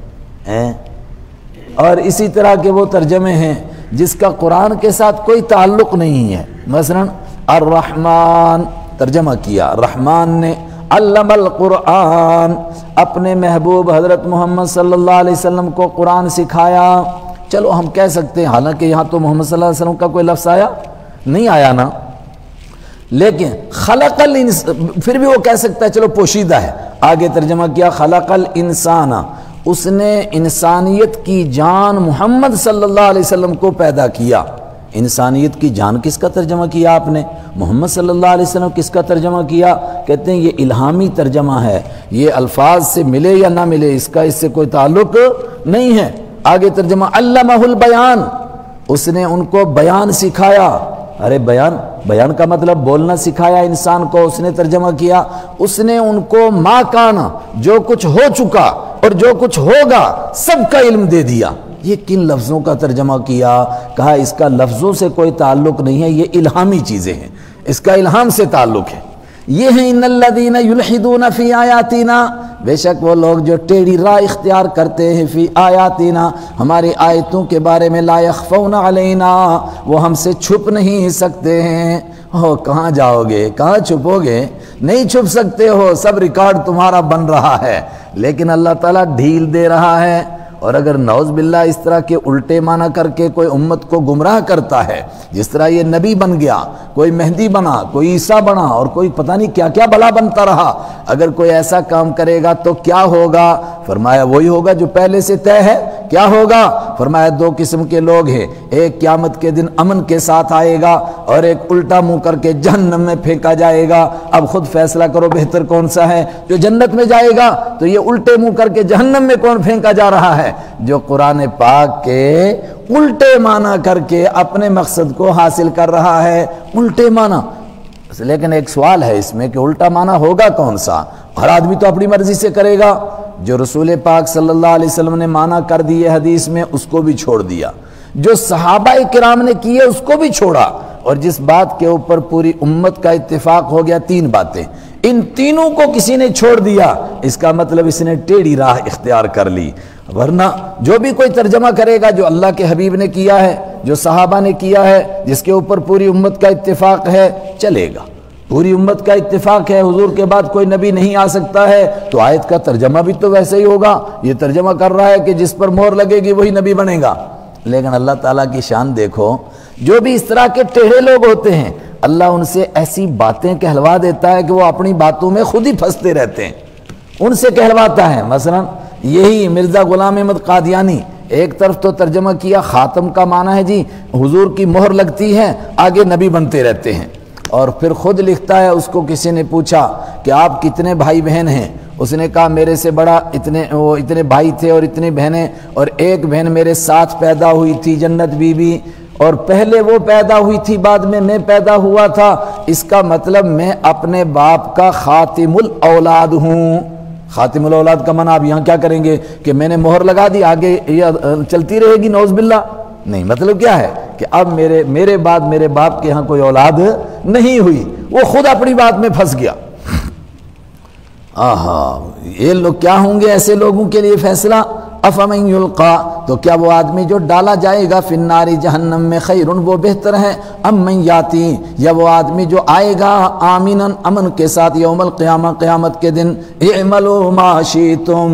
اور اسی طرح کے وہ ترجمے ہیں جس کا قرآن کے ساتھ کوئی تعلق نہیں ہے۔ مثلا الرحمن ترجمہ کیا، رحمان نے علم القرآن، اپنے محبوب حضرت محمد صلی اللہ علیہ وسلم کو قرآن سکھایا۔ چلو ہم کہہ سکتے ہیں، حالانکہ یہاں تو محمد صلی اللہ علیہ وسلم کا کوئی لفظ آیا نہیں، آیا نا، لیکن خلق الانسان پھر بھی وہ کہہ سکتا ہے چلو پوشیدہ ہے۔ آگے ترجمہ کیا خلق الانسان، اس نے انسانیت کی جان محمد صلی اللہ علیہ وسلم کو پیدا کیا۔ انسانیت کی جان کس کا ترجمہ کیا آپ نے؟ محمد صلی اللہ علیہ وسلم کس کا ترجمہ کیا؟ کہتے ہیں یہ الہامی ترجمہ ہے، یہ الفاظ سے ملے یا نہ ملے اس کا اس سے کوئی تعلق نہیں ہے۔ آگے ترجمہ علمہ البیان، اس نے ان کو بیان سکھایا۔ ارے بیان بیان کا مطلب بولنا سکھایا انسان کو، اس نے ترجمہ کیا اس نے ان کو ما کانا، جو کچھ ہو چکا اور جو کچھ ہوگا سب کا علم دے دیا۔ یہ کن لفظوں کا ترجمہ کیا؟ کہا اس کا لفظوں سے کوئی تعلق نہیں ہے، یہ الہامی چیزیں ہیں، اس کا الہام سے تعلق ہے۔ یہ ہیں ان الذین یلحدون فی آیاتنا، بے شک وہ لوگ جو ٹیڑھی راہ اختیار کرتے ہیں فی آیاتنا، ہماری آیتوں کے بارے میں، لا یخفون علینا، وہ ہم سے چھپ نہیں سکتے ہیں۔ ہو کہاں جاؤ گے، کہاں چھپو گے؟ نہیں چھپ سکتے ہو، سب ریکارڈ تمہارا بن رہا ہے، لیکن اللہ تعالیٰ ڈھیل دے رہا ہے۔ اور اگر نعوذ باللہ اس طرح کے الٹے معنی کر کے کوئی امت کو گمراہ کرتا ہے، جس طرح یہ نبی بن گیا، کوئی مہدی بنا، کوئی عیسیٰ بنا، اور کوئی پتہ نہیں کیا کیا بلا بنتا رہا، اگر کوئی ایسا کام کرے گا تو کیا ہوگا؟ فرمایا وہی ہوگا جو پہلے سے طے ہے۔ کیا ہوگا؟ فرمایا دو قسم کے لوگ ہیں، ایک قیامت کے دن امن کے ساتھ آئے گا اور ایک الٹا منہ کر کے جہنم میں پھینکا جائے گا۔ اب خود فیصلہ کرو بہتر کون سا ہے؟ جو جنت میں جائے گا تو یہ الٹے منہ کر کے جہنم میں کون پھینکا جا رہا ہے؟ جو قرآن پاک کے الٹے معنی کر کے اپنے مقصد کو حاصل کر رہا ہے۔ الٹے معنی، لیکن ایک سوال ہے اس میں کہ الٹا معنی ہوگا کون سا؟ ہر آدمی تو اپنی مرضی سے کرے گا۔ جو رسول پاک صلی اللہ علیہ وسلم نے معنی کر دیے حدیث میں اس کو بھی چھوڑ دیا، جو صحابہ کرام نے کیے اس کو بھی چھوڑا، اور جس بات کے اوپر پوری امت کا اتفاق ہو گیا، تین باتیں، ان تینوں کو کسی نے چھوڑ دیا، اس کا مطلب اس نے ٹیڑھی راہ اختیار کر لی۔ ورنہ جو بھی کوئی ترجمہ کرے گا جو اللہ کے حبیب نے کیا ہے، جو صحابہ نے کیا ہے، جس کے اوپر پوری امت کا اتفاق ہے، چلے گا۔ پوری امت کا اتفاق ہے حضور کے بعد کوئی نبی نہیں آ سکتا ہے، تو آیت کا ترجمہ بھی تو ویسے ہی ہوگا۔ یہ ترجمہ کر رہا ہے کہ جس پر مہر لگے گی وہی نبی بنے گا، لیکن اللہ تعالیٰ کی شان دیکھو، جو بھی اس طرح کے ٹیڑھے لوگ ہوتے ہیں اللہ ان سے ایسی باتیں کہلوا دیتا ہے کہ وہ اپنی باتوں میں خود ہی پھنستے رہتے ہیں، ان سے کہلواتا ہے۔ مثلا یہی مرزا غلام احمد قادیانی، ایک طرف تو ترجمہ کیا خاتم کا معنی ہے جی حضور کی مہر لگتی ہے، آگے نبی بنتے رہتے ہیں، اور پھر خود لکھتا ہے، اس کو کسی نے پوچھا کہ آپ کتنے بھائی بہن ہیں؟ اس نے کہا میرے سے بڑا اتنے وہ اتنے بھائی تھے اور اتنی بہنیں، اور ایک بہن میرے ساتھ پیدا ہوئی تھی جنت بی بی، اور پہلے وہ پیدا ہوئی تھی بعد میں میں پیدا ہوا تھا۔ اس کا مطلب میں اپنے باپ کا خاتم الاولاد ہوں۔ خاتم الاولاد کا معنی آپ یہاں کیا کریں گے کہ میں نے مہر لگا دی، آگے یہ چلتی رہے گی نعوذ باللہ؟ نہیں، مطلب کیا ہے کہ اب میرے میرے بعد میرے باپ کے یہاں کوئی اولاد نہیں ہوئی، وہ خود اپنی بات میں پھنس گیا۔ آہا، یہ لوگ کیا ہوں گے ایسے لوگوں کے لیے فیصلہ؟ افمن یلقا، تو کیا وہ آدمی جو ڈالا جائے گا فی النار جہنم میں خیر، وہ بہتر ہے، ام من یاتی، یا وہ آدمی جو آئے گا آمنا امن کے ساتھ یوم القیامہ قیامت کے دن، اعملوا ما شئتم،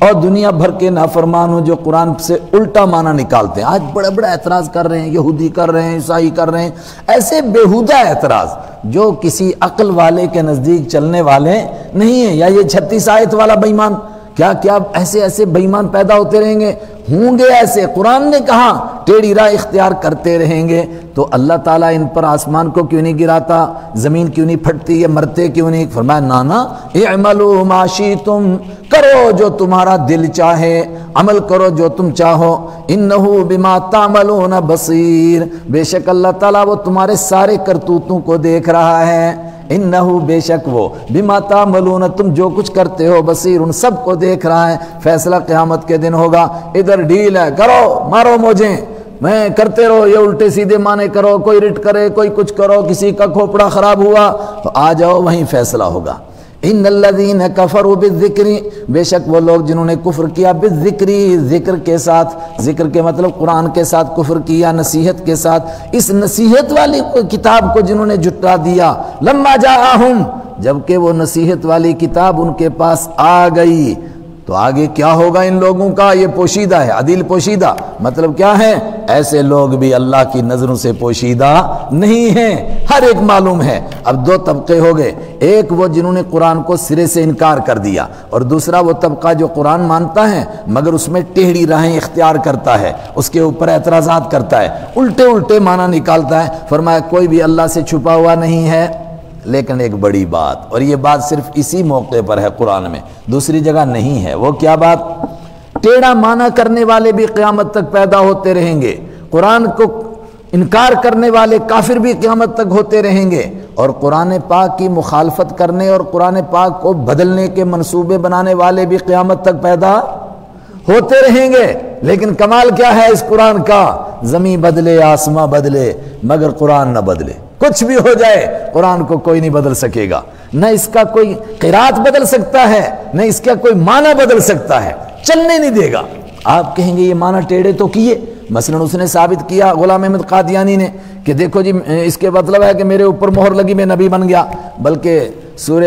اور دنیا بھر کے نافرمان ہوں جو قرآن سے الٹا معنی نکالتے ہیں. آج بڑا بڑا اعتراض کر رہے ہیں، یہودی کر رہے ہیں، عیسائی کر رہے ہیں، ایسے بیہودہ اعتراض جو کسی عقل والے کے نزدیک چلنے والے نہیں ہیں. یا یہ چھتیس آیت والا بے ایمان، کیا کیا ایسے ایسے بے ایمان پیدا ہوتے رہیں گے، ہوں گے ایسے. قرآن نے کہا ٹیڑھی راہ اختیار کرتے رہیں گے تو اللہ تعالیٰ ان پر آسمان کو کیوں نہیں گراتا، زمین کیوں نہیں پھٹتی، یہ مرتے کیوں نہیں؟ فرمایا نانا اعملوا ما شئتم، کرو جو تمہارا دل چاہے، عمل کرو جو تم چاہو. انہ بما تعملون بصیر، بے شک اللہ تعالیٰ وہ تمہارے سارے کرتوتوں کو دیکھ رہا ہے. انہو بے شک وہ بما تعملون، تم جو کچھ کرتے ہو، بصیر ان سب کو دیکھ رہا ہے. فیصلہ قیامت کے دن ہوگا. ادھر ڈھیل ہے، کرو مارو موجیں، میں کرتے رہو، یہ الٹے سیدھے معنی کرو، کوئی رٹ کرے، کوئی کچھ کرو، کسی کا کھوپڑا خراب ہوا تو آ جاؤ وہیں فیصلہ ہوگا. ان الذین کفروا بالذکر، بے شک وہ لوگ جنہوں نے کفر کیا بالذکر، ذکر کے ساتھ، ذکر کے مطلب قرآن کے ساتھ کفر کیا، نصیحت کے ساتھ، اس نصیحت والی کتاب کو جنہوں نے جھٹلا دیا. لما جاءہم، جبکہ وہ نصیحت والی کتاب ان کے پاس آ گئی تو آگے کیا ہوگا ان لوگوں کا؟ یہ پوشیدہ ہے، عدیل پوشیدہ مطلب کیا ہے؟ ایسے لوگ بھی اللہ کی نظروں سے پوشیدہ نہیں ہیں، ہر ایک معلوم ہے. اب دو طبقے ہو گئے، ایک وہ جنہوں نے قرآن کو سرے سے انکار کر دیا، اور دوسرا وہ طبقہ جو قرآن مانتا ہے مگر اس میں ٹیڑھی راہیں اختیار کرتا ہے، اس کے اوپر اعتراضات کرتا ہے، الٹے الٹے معنی نکالتا ہے. فرمایا کوئی بھی اللہ سے چھپا ہوا نہیں ہے. لیکن ایک بڑی بات، اور یہ بات صرف اسی موقع پر ہے قرآن میں، دوسری جگہ نہیں ہے. وہ کیا بات؟ ٹیڑھا معنی کرنے والے بھی قیامت تک پیدا ہوتے رہیں گے، قرآن کو انکار کرنے والے کافر بھی قیامت تک ہوتے رہیں گے، اور قرآن پاک کی مخالفت کرنے اور قرآن پاک کو بدلنے کے منصوبے بنانے والے بھی قیامت تک پیدا ہوتے رہیں گے. لیکن کمال کیا ہے اس قرآن کا؟ زمین بدلے، آسماں بدلے، مگر قرآن نہ بدلے. کچھ بھی ہو جائے قرآن کو کوئی نہیں بدل سکے گا، نہ اس کا کوئی قرات بدل سکتا ہے، نہ اس کا کوئی معنی بدل سکتا ہے، چلنے نہیں دے گا. آپ کہیں گے یہ معنی ٹیڑھے تو کیے، مثلا اس نے ثابت کیا غلام احمد قادیانی نے کہ دیکھو جی اس کے مطلب ہے کہ میرے اوپر مہر لگی میں نبی بن گیا. بلکہ سورہ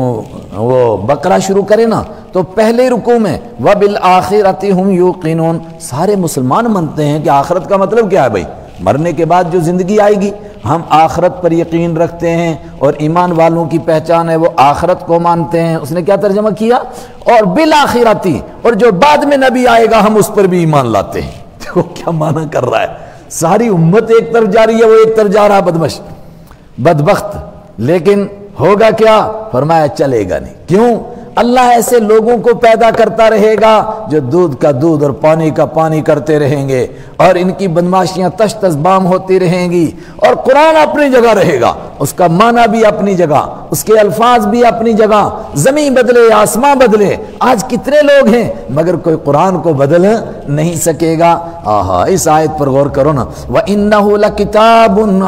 وہ بقرہ شروع کرے نا تو پہلے رکوع میں وَبِالْآخِرَةِ هُمْ يُوقِنُونَ، سارے مسلمان مانتے ہیں کہ آخرت کا مطلب کیا ہے بھائی؟ مرنے کے بعد جو زندگی آئے گی. ہم آخرت پر یقین رکھتے ہیں، اور ایمان والوں کی پہچان ہے وہ آخرت کو مانتے ہیں. اس نے کیا ترجمہ کیا؟ اور بالآخرتی، اور جو بعد میں نبی آئے گا ہم اس پر بھی ایمان لاتے ہیں. وہ کیا معنی کر رہا ہے؟ ساری امت ایک طرف جا رہی ہے، وہ ایک طرف جا رہا بدمش بدبخت. لیکن ہوگا کیا؟ فرمایا چلے گا نہیں. کیوں؟ اللہ ایسے لوگوں کو پیدا کرتا رہے گا جو دودھ کا دودھ اور پانی کا پانی کرتے رہیں گے، اور ان کی بدماشیاں تش تش بام ہوتی رہیں گی، اور قرآن اپنی جگہ رہے گا، اس کا معنی بھی اپنی جگہ، اس کے الفاظ بھی اپنی جگہ. زمین بدلے، آسمان بدلے، آج کتنے لوگ ہیں مگر کوئی قرآن کو بدل نہیں سکے گا. آہا اس آیت پر غور کرو نا. وَإِنَّهُ لَكِتَابٌ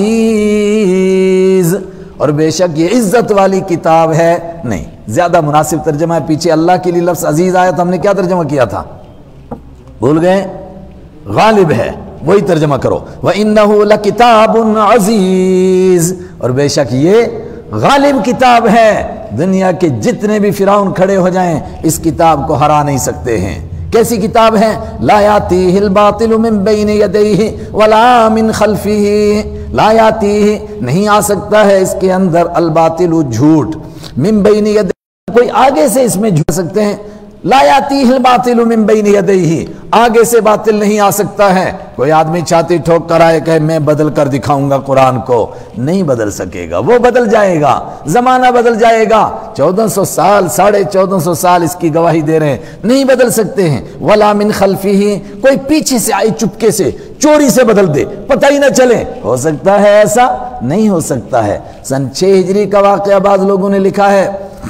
عَزِيزٌ، اور بے شک یہ عزت والی کتاب ہے. نہیں، زیادہ مناسب ترجمہ ہے، پیچھے اللہ کے لیے لفظ عزیز آیا تو ہم نے کیا ترجمہ کیا تھا؟ بھول گئے؟ غالب ہے، وہی ترجمہ کرو. وَإِنَّهُ لَكِتَابٌ عَزِيزٌ، اور بے شک یہ غالب کتاب ہے. دنیا کے جتنے بھی فرعون کھڑے ہو جائیں اس کتاب کو ہرا نہیں سکتے ہیں. کیسی کتاب ہے؟ لا یاتیہ الباطل من بین یدیہ ولا من خلفہ، لا یاتیہ نہیں آ سکتا ہے اس کے اندر، الباطل جھوٹ، من بین یدیہ کوئی آگے سے اس میں جھوٹ سکتے ہیں. لا یاتیہ الباطل من بین یدیہ، آگے سے باطل نہیں آ سکتا ہے. کوئی آدمی چھاتی ٹھوک کر آئے کہ میں بدل کر دکھاؤں گا قرآن کو، نہیں بدل سکے گا. وہ بدل جائے گا، زمانہ بدل جائے گا. چودہ سو سال، ساڑھے چودہ سو سال اس کی گواہی دے رہے ہیں، نہیں بدل سکتے ہیں. ولا من خلفہ، کوئی پیچھے سے آئی چپکے سے چوری سے بدل دے، پتہ ہی نہ چلے. ہو سکتا ہے ایسا؟ نہیں ہو سکتا ہے. سن چھ ہجری کا واقعہ بعض لوگوں نے لکھا ہے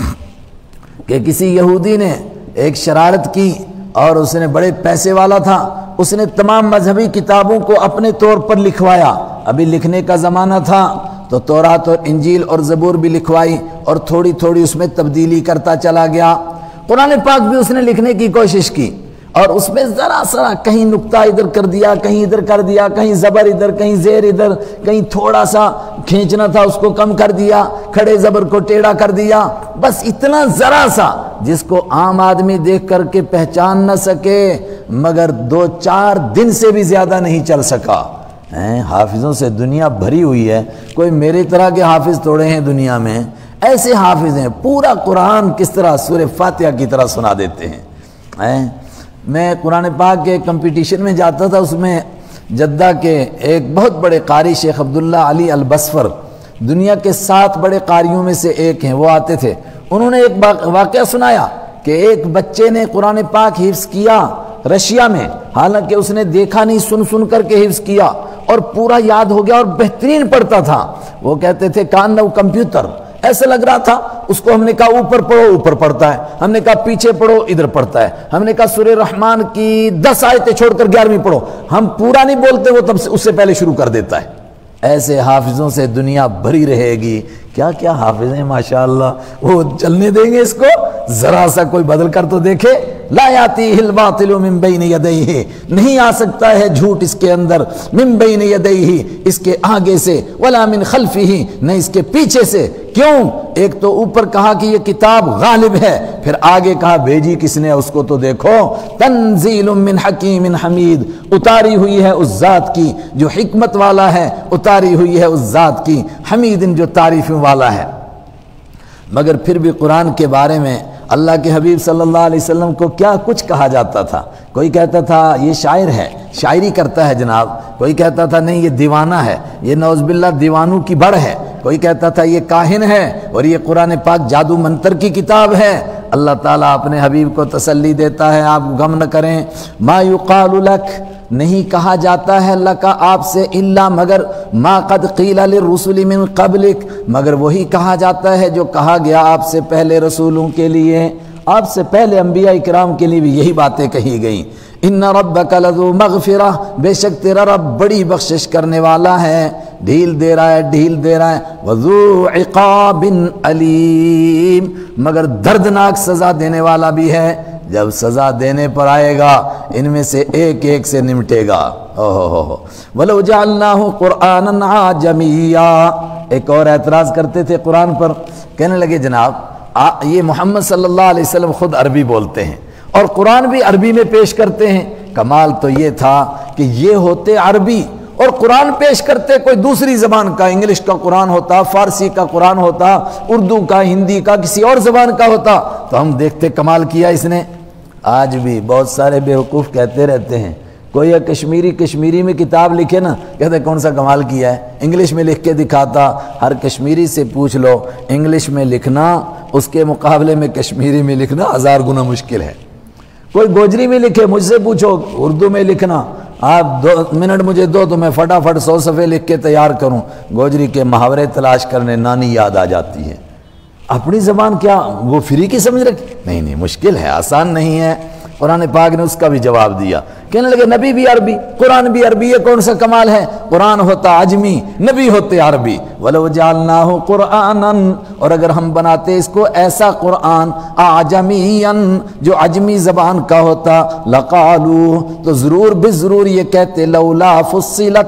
کہ کسی یہودی نے ایک شرارت کی، اور اس نے بڑے پیسے والا تھا، اس نے تمام مذہبی کتابوں کو اپنے طور پر لکھوایا. ابھی لکھنے کا زمانہ تھا تو تورات اور انجیل اور زبور بھی لکھوائی، اور تھوڑی تھوڑی اس میں تبدیلی کرتا چلا گیا. قرآن پاک بھی اس نے لکھنے کی کوشش کی، اور اس میں ذرا سرا کہیں نقطہ ادھر کر دیا، کہیں ادھر کر دیا، کہیں زبر ادھر، کہیں زیر ادھر، کہیں تھوڑا سا کھینچنا تھا اس کو کم کر دیا، کھڑے زبر کو ٹیڑھا کر دیا، بس اتنا ذرا سا جس کو عام آدمی دیکھ کر کے پہچان نہ سکے، مگر دو چار دن سے بھی زیادہ نہیں چل سکا۔ حافظوں سے دنیا بھری ہوئی ہے، کوئی میرے طرح کے حافظ توڑے ہیں دنیا میں، ایسے حافظ ہیں پورا قرآن کس طرح سورہ فاتحہ کی طرح سنا دیتے ہیں۔ میں قرآن پاک کے کمپٹیشن میں جاتا تھا، اس میں جدہ کے ایک بہت بڑے قاری شیخ عبداللہ علی البصفر، دنیا کے سات بڑے قاریوں میں سے ایک ہیں، وہ آتے تھے۔ انہوں نے ایک واقعہ سنایا کہ ایک بچے نے قرآن پاک حفظ کیا رشیا میں، حالانکہ اس نے دیکھا نہیں، سن سن کر کے حفظ کیا اور پورا یاد ہو گیا اور بہترین پڑھتا تھا۔ وہ کہتے تھے کان نو کمپیوٹر ایسا لگ رہا تھا، اس کو ہم نے کہا اوپر پڑھو اوپر پڑھتا ہے، ہم نے کہا پیچھے پڑھو ادھر پڑھتا ہے، ہم نے کہا سورہ رحمان کی دس آیتیں چھوڑ کر گیارہویں پڑھو، ہم پورا نہیں بولتے، وہ تب سے اس سے پہلے شروع کر دیتا ہے۔ ایسے حافظوں سے دنیا بھری رہے گی، کیا کیا حافظ ہیں ماشاءاللہ، وہ چلنے دیں گے اس کو؟ ذرا سا کوئی بدل کر تو دیکھے۔ لا یاتیہ الباطل من بین یدیہ، نہیں آ سکتا ہے جھوٹ اس کے اندر، من بین یدیہ اس کے آگے سے، ولا من خلفہ نہ اس کے پیچھے سے۔ کیوں؟ ایک تو اوپر کہا کہ یہ کتاب غالب ہے، پھر آگے کہا بھیجی کس نے اس کو تو دیکھو، تنزیل من حکیم حمید، اتاری ہوئی ہے اس ذات کی جو حکمت والا ہے، اتاری ہوئی ہے اس ذات کی حمید جو تعریف والا ہے۔ مگر پھر بھی قرآن کے بارے میں اللہ کے حبیب صلی اللہ علیہ وسلم کو کیا کچھ کہا جاتا تھا۔ کوئی کہتا تھا یہ شاعر ہے، شاعری کرتا ہے جناب، کوئی کہتا تھا نہیں یہ دیوانہ ہے، یہ نعوذ باللہ دیوانوں کی بڑھ ہے، کوئی کہتا تھا یہ کاہن ہے اور یہ قرآن پاک جادو منتر کی کتاب ہے۔ اللہ تعالیٰ اپنے حبیب کو تسلی دیتا ہے، آپ غم نہ کریں، ما یقال لک، نہیں کہا جاتا ہے لکا آپ سے، الا مگر ما قد قیل للرسل من قبلک، مگر وہی کہا جاتا ہے جو کہا گیا آپ سے پہلے رسولوں کے لیے، آپ سے پہلے انبیاء اکرام کے لیے بھی یہی باتیں کہی گئیں۔ ان ربک لذو مغفرہ، بے شک تیرا رب بڑی بخشش کرنے والا ہے، ڈھیل دے رہا ہے ڈھیل دے رہا ہے، وذو عقاب علیم، مگر دردناک سزا دینے والا بھی ہے، جب سزا دینے پر آئے گا ان میں سے ایک ایک سے نمٹے گا۔ اوہ وَلَوْ جَعَلْنَاهُ قُرْآنًا عَجَمِيًّا، ایک اور اعتراض کرتے تھے قرآن پر، کہنے لگے جناب یہ محمد صلی اللہ علیہ وسلم خود عربی بولتے ہیں اور قرآن بھی عربی میں پیش کرتے ہیں، کمال تو یہ تھا کہ یہ ہوتے عربی اور قرآن پیش کرتے کوئی دوسری زبان کا، انگلش کا قرآن ہوتا، فارسی کا قرآن ہوتا، اردو کا، ہندی کا، کسی اور زبان کا ہوتا تو ہم دیکھتے کمال کیا اس نے۔ آج بھی بہت سارے بیوقوف کہتے رہتے ہیں، کوئی کشمیری کشمیری میں کتاب لکھے نا، کہتے کون سا کمال کیا ہے، انگلش میں لکھ کے دکھاتا۔ ہر کشمیری سے پوچھ لو انگلش میں لکھنا اس کے مقابلے میں کشمیری میں لکھنا ہزار گنا مشکل ہے۔ کوئی گوجری میں لکھے، مجھ سے پوچھو اردو میں لکھنا، آپ دو منٹ مجھے دو تو میں فٹافٹ سو صفحے لکھ کے تیار کروں، گوجری کے محاورے تلاش کرنے نانی یاد آ جاتی ہے۔ اپنی زبان کیا وہ فری کی سمجھ رکھی؟ نہیں نہیں، مشکل ہے، آسان نہیں ہے۔ قرآن پاک نے اس کا بھی جواب دیا، کہنے لگے نبی بھی عربی، قرآن بھی عربی، یہ کون سا کمال ہے؟ قرآن ہوتا عجمی، نبی ہوتے عربی۔ وَلَوْ جَعَلْنَاهُ قُرْآنًا، اور اگر ہم بناتے اس کو ایسا قرآن اعجمیًا جو عجمی زبان کا ہوتا، لقالوا، تو ضرور بے ضرور یہ کہتے لولا فصلت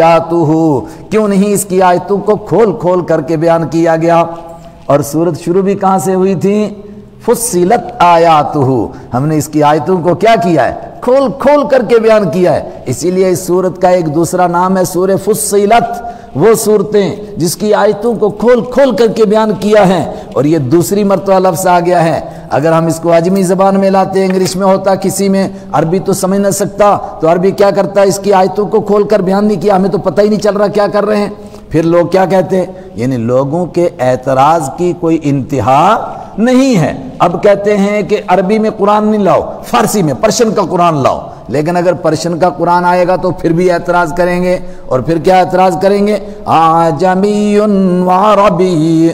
آیاتہ، کیوں نہیں اس کی آیتوں کو کھول کھول کر کے بیان کیا گیا۔ اور سورت شروع بھی کہاں سے ہوئی تھی؟ فصلت آیاتہ، ہم نے اس کی آیتوں کو کیا کیا ہے؟ کھول کھول کر کے بیان کیا ہے۔ اسی لیے اس سورت کا ایک دوسرا نام ہے سورہ فصلت، وہ صورتیں جس کی آیتوں کو کھول کھول کر کے بیان کیا ہے، اور یہ دوسری مرتبہ لفظ آ گیا ہے۔ اگر ہم اس کو عجمی زبان میں لاتے، انگلش میں ہوتا کسی میں، عربی تو سمجھ نہ سکتا، تو عربی کیا کرتا ہے؟ اس کی آیتوں کو کھول کر بیان نہیں کیا، ہمیں تو پتہ ہی نہیں چل رہا کیا کر رہے ہیں۔ پھر لوگ کیا کہتے ہیں؟ یعنی لوگوں کے اعتراض کی کوئی انتہا نہیں ہے۔ اب کہتے ہیں کہ عربی میں قرآن نہیں لاؤ، فارسی میں پرشین کا قرآن لاؤ، لیکن اگر پرشین کا قرآن آئے گا تو پھر بھی اعتراض کریں گے، اور پھر کیا اعتراض کریں گے؟ اعجمی وعربی،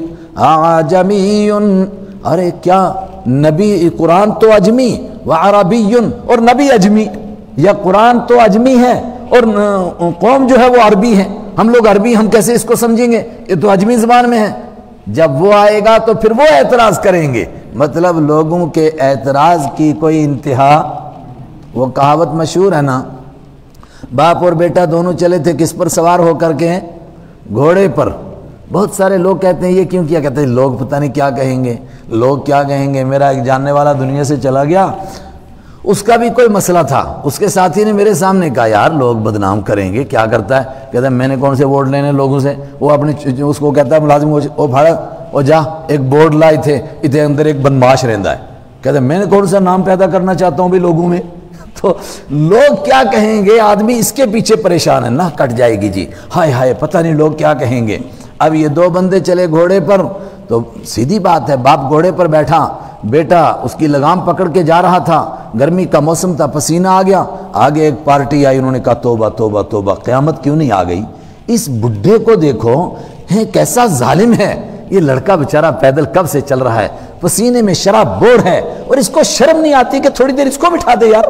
اعجمی، ارے کیا نبی قرآن تو اجمی، وعربی، اور نبی اجمی، یا قرآن تو اجمی ہے اور قوم جو ہے وہ عربی ہے، ہم لوگ عربی، ہم کیسے اس کو سمجھیں گے؟ یہ تو اجمی زبان میں ہے۔ جب وہ آئے گا تو پھر وہ اعتراض کریں گے، مطلب لوگوں کے اعتراض کی کوئی انتہا۔ وہ کہاوت مشہور ہے نا، باپ اور بیٹا دونوں چلے تھے کس پر سوار ہو کر کے؟ گھوڑے پر، بہت سارے لوگ کہتے ہیں یہ کیوں کیا، کہتے ہیں لوگ پتہ نہیں کیا کہیں گے، لوگ کیا کہیں گے۔ میرا ایک جاننے والا دنیا سے چلا گیا، اس کا بھی کوئی مسئلہ تھا، اس کے ساتھی نے میرے سامنے کہا یار لوگ بدنام کریں گے، کیا کرتا ہے؟ کہتا ہے میں نے کون سے ووٹ لینے لوگوں سے، وہ اپنے اس کو کہتا ہے ملازم وہ بھاڑا وہ جا ایک بورڈ لائے تھے ادھر اندر ایک بدماش رہندا ہے، کہتا ہے میں نے کون سا نام پیدا کرنا چاہتا ہوں بھی لوگوں میں۔ تو لوگ کیا کہیں گے، آدمی اس کے پیچھے پریشان ہے، نہ کٹ جائے گی جی، ہائے ہائے پتہ نہیں لوگ کیا کہیں گے۔ اب یہ دو بندے چلے گھوڑے پر، تو سیدھی بات ہے، باپ گھوڑے پر بیٹھا، بیٹا اس کی لگام پکڑ کے جا رہا تھا، گرمی کا موسم تھا، پسینہ آ گیا، آگے ایک پارٹی آئی، انہوں نے کہا توبہ توبہ توبہ، قیامت کیوں نہیں آ گئی؟ اس بڈھے کو دیکھو ہے کیسا ظالم ہے، یہ لڑکا بیچارہ پیدل کب سے چل رہا ہے، پسینے میں شراب بور ہے، اور اس کو شرم نہیں آتی کہ تھوڑی دیر اس کو بٹھا دے یار۔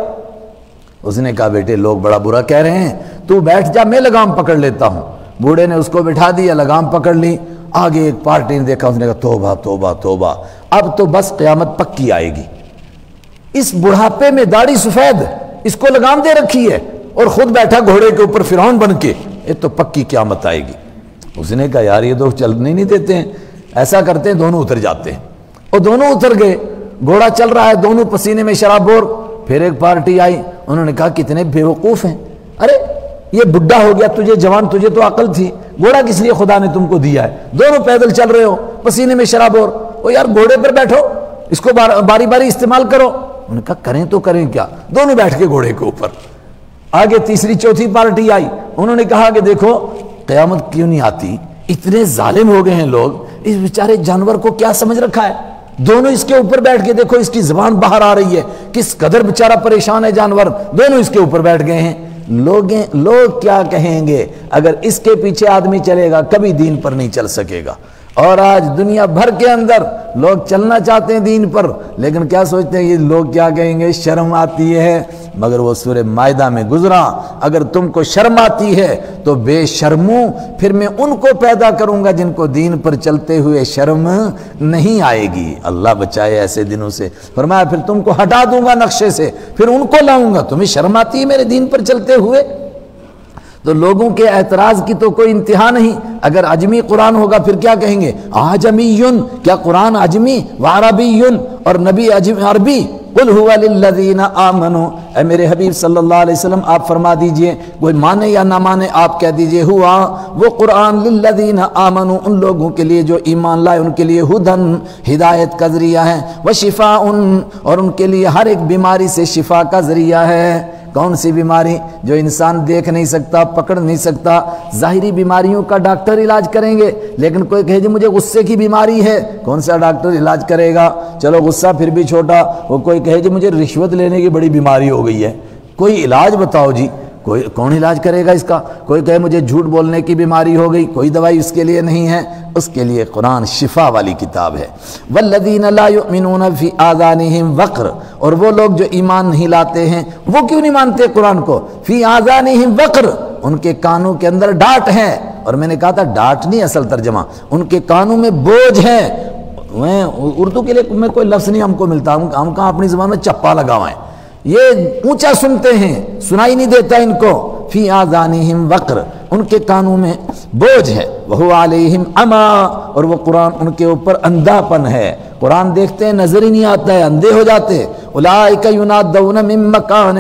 اس نے کہا بیٹے لوگ بڑا برا کہہ رہے ہیں، تو بیٹھ جا میں لگام پکڑ لیتا ہوں۔ بوڑھے نے اس کو بٹھا دیا، لگام پکڑ لی، آگے ایک پارٹی نے دیکھا، اس نے کہا توبہ توبہ توبہ، اب تو بس قیامت پکی آئے گی۔ اس بڑھاپے میں داڑھی سفید، اس کو لگام دے رکھی ہے، اور خود بیٹھا گھوڑے کے اوپر فرعون بن کے، یہ تو پکی قیامت آئے گی۔ اس نے کہا یار یہ تو چلنے نہیں دیتے ہیں، ایسا کرتے ہیں دونوں اتر جاتے ہیں، اور دونوں اتر گئے، گھوڑا چل رہا ہے، دونوں پسینے میں شراب بور۔ پھر ایک پارٹی آئی، انہوں نے کہا کتنے بیوقوف ہیں، ارے یہ بڈھا ہو گیا، تجھے جوان، تجھے تو عقل تھی، گھوڑا کس لیے خدا نے تم کو دیا ہے، دونوں پیدل چل رہے ہو، پسینے میں شراب اور او یار گھوڑے پر بیٹھو، اس کو باری باری استعمال کرو۔ انہوں نے کہا کریں تو کریں کیا، دونوں بیٹھ کے گھوڑے کے اوپر۔ آگے تیسری چوتھی پارٹی آئی، انہوں نے کہا کہ دیکھو قیامت کیوں نہیں آتی، اتنے ظالم ہو گئے ہیں لوگ، اس بیچارے جانور کو کیا سمجھ رکھا ہے، دونوں اس کے اوپر بیٹھ کے دیکھو اس کی زبان باہر آ رہی ہے، کس قدر بیچارہ پریشان ہے جانور، دونوں اس کے اوپر بیٹھ گئے ہیں۔ لوگ لوگ کیا کہیں گے، اگر اس کے پیچھے آدمی چلے گا کبھی دین پر نہیں چل سکے گا۔ اور آج دنیا بھر کے اندر لوگ چلنا چاہتے ہیں دین پر، لیکن کیا سوچتے ہیں یہ لوگ کیا کہیں گے، شرم آتی ہے۔ مگر وہ سورہ مائدہ میں گزرا، اگر تم کو شرم آتی ہے تو بے شرموں پھر میں ان کو پیدا کروں گا جن کو دین پر چلتے ہوئے شرم نہیں آئے گی۔ اللہ بچائے ایسے دنوں سے۔ فرمایا پھر تم کو ہٹا دوں گا نقشے سے، پھر ان کو لاؤں گا، تمہیں شرم آتی ہے میرے دین پر چلتے ہوئے؟ تو لوگوں کے اعتراض کی تو کوئی انتہا نہیں۔ اگر عجمی قرآن ہوگا پھر کیا کہیں گے، آجمیٌ، کیا قرآن عجمی وعربیٌ، اور نبی عربی؟ قل هو للذین آمنوا، اے میرے حبیب صلی اللہ علیہ وسلم آپ فرما دیجئے، کوئی مانے یا نہ مانے آپ کہہ دیجئے، ہوا وہ قرآن للذین آمنوا، ان لوگوں کے لیے جو ایمان لائے، ان کے لیے ہدن، ہدایت کا ذریعہ ہے، وشفاء، اور ان کے لیے ہر ایک بیماری سے شفا کا ذریعہ ہے۔ کون سی بیماری؟ جو انسان دیکھ نہیں سکتا، پکڑ نہیں سکتا، ظاہری بیماریوں کا ڈاکٹر علاج کریں گے، لیکن کوئی کہے جی مجھے غصے کی بیماری ہے، کون سا ڈاکٹر علاج کرے گا؟ چلو غصہ پھر بھی چھوٹا، وہ کوئی کہے جی مجھے رشوت لینے کی بڑی بیماری ہو گئی ہے، کوئی علاج بتاؤ جی، کوئی کون علاج کرے گا اس کا؟ کوئی کہے مجھے جھوٹ بولنے کی بیماری ہو گئی، کوئی دوائی اس کے لیے نہیں ہے، اس کے لیے قرآن شفا والی کتاب ہے۔ والذین لا یؤمنون فی آذانہم وقر، اور وہ لوگ جو ایمان نہیں لاتے ہیں، وہ کیوں نہیں مانتے قرآن کو؟ فی آذانہم وقر، ان کے کانوں کے اندر ڈانٹ ہے، اور میں نے کہا تھا ڈانٹ نہیں اصل ترجمہ، ان کے کانوں میں بوجھ ہے۔ میں اردو کے لیے میں کوئی لفظ نہیں ہم کو ملتا، ہم کہاں اپنی زبان میں چپا لگاوائیں، یہ اونچا سنتے ہیں، سنائی نہیں دیتا ان کو۔ فی آذانہم وقر، ان کے کانوں میں بوجھ ہے، وہو علیہم عمی، اور وہ قرآن ان کے اوپر اندھا پن ہے، قرآن دیکھتے ہیں نظر ہی نہیں آتا ہے، اندھے ہو جاتے۔ اولئک ینادون من مکان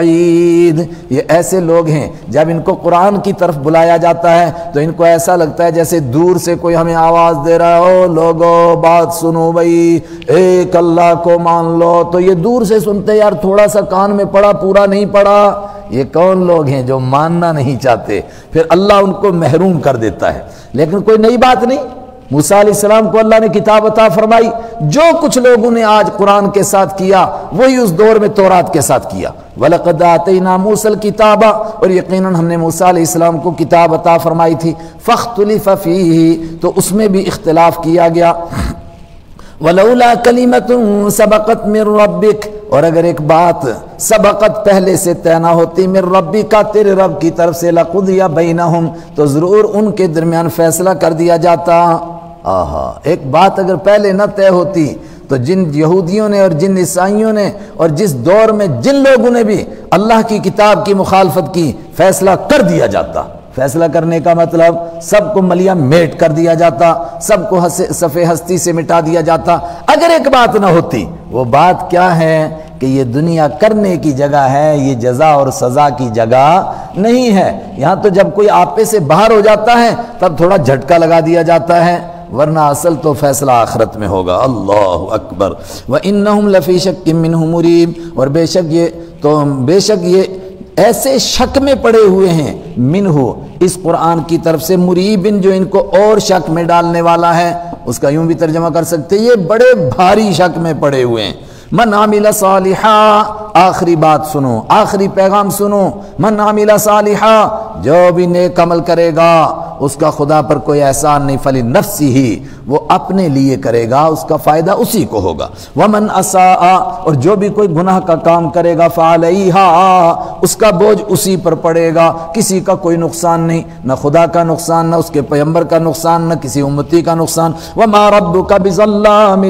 بعید، یہ ایسے لوگ ہیں جب ان کو قرآن کی طرف بلایا جاتا ہے تو ان کو ایسا لگتا ہے جیسے دور سے کوئی ہمیں آواز دے رہا ہے، او لوگو بات سنو بھائی، ایک اللہ کو مان لو، تو یہ دور سے سنتے یار تھوڑا سا کان میں پڑا، پورا نہیں پڑا۔ یہ کون لوگ ہیں جو ماننا نہیں چاہتے، پھر اللہ ان کو محروم کر دیتا ہے۔ لیکن کوئی نئی بات نہیں، موسیٰ علیہ السلام کو اللہ نے کتاب عطا فرمائی، جو کچھ لوگوں نے آج قرآن کے ساتھ کیا وہی اس دور میں تورات کے ساتھ کیا۔ وَلَقَدْ آتَيْنَا مُوسَى الْكِتَابَ، اور یقیناً ہم نے موسیٰ علیہ السلام کو کتاب عطا فرمائی تھی، فَاخْتُلِفَ فِيهِ، تو اس میں بھی اختلاف کیا گیا۔ وَلَوْلَا كَلِمَةٌ سَبَقَتْ مِن رَبِّكَ، اور اگر ایک بات سبقت پہلے سے طے نہ ہوتی، من ربک، تیرے رب کی طرف سے، لقضی بینہم، تو ضرور ان کے درمیان فیصلہ کر دیا جاتا۔ آہا، ایک بات اگر پہلے نہ طے ہوتی تو جن یہودیوں نے اور جن عیسائیوں نے اور جس دور میں جن لوگوں نے بھی اللہ کی کتاب کی مخالفت کی، فیصلہ کر دیا جاتا، فیصلہ کرنے کا مطلب سب کو ملیا میٹ کر دیا جاتا، سب کو صفحے ہستی سے مٹا دیا جاتا۔ اگر ایک بات نہ ہوتی، وہ بات کیا ہے کہ یہ دنیا کرنے کی جگہ ہے، یہ جزا اور سزا کی جگہ نہیں ہے۔ یہاں تو جب کوئی آپے سے باہر ہو جاتا ہے تب تھوڑا جھٹکا لگا دیا جاتا ہے، ورنہ اصل تو فیصلہ آخرت میں ہوگا۔ اللہ اکبر۔ وَإِنَّهُمْ لَفِي شَكٍّ مِّنْهُ مُرِيبٍ، اور بے شک یہ تو بے شک یہ ایسے شک میں پڑے ہوئے ہیں، منہ اس قرآن کی طرف سے، مریبن جو ان کو اور شک میں ڈالنے والا ہے، اس کا یوں بھی ترجمہ کر سکتے یہ بڑے بھاری شک میں پڑے ہوئے ہیں۔ من عمل صالحا، آخری بات سنو، آخری پیغام سنو، من عمل صالحا، جو بھی نیک عمل کرے گا اس کا خدا پر کوئی احسان نہیں، فلنفسہ ہی، وہ اپنے لیے کرے گا، اس کا فائدہ اسی کو ہوگا۔ ومن اساء، اور جو بھی کوئی گناہ کا کام کرے گا، فعلیہا، اس کا بوجھ اسی پر پڑے گا، کسی کا کوئی نقصان نہیں، نہ خدا کا نقصان، نہ اس کے پیغمبر کا نقصان، نہ کسی امتی کا نقصان۔ وما ربک بظلام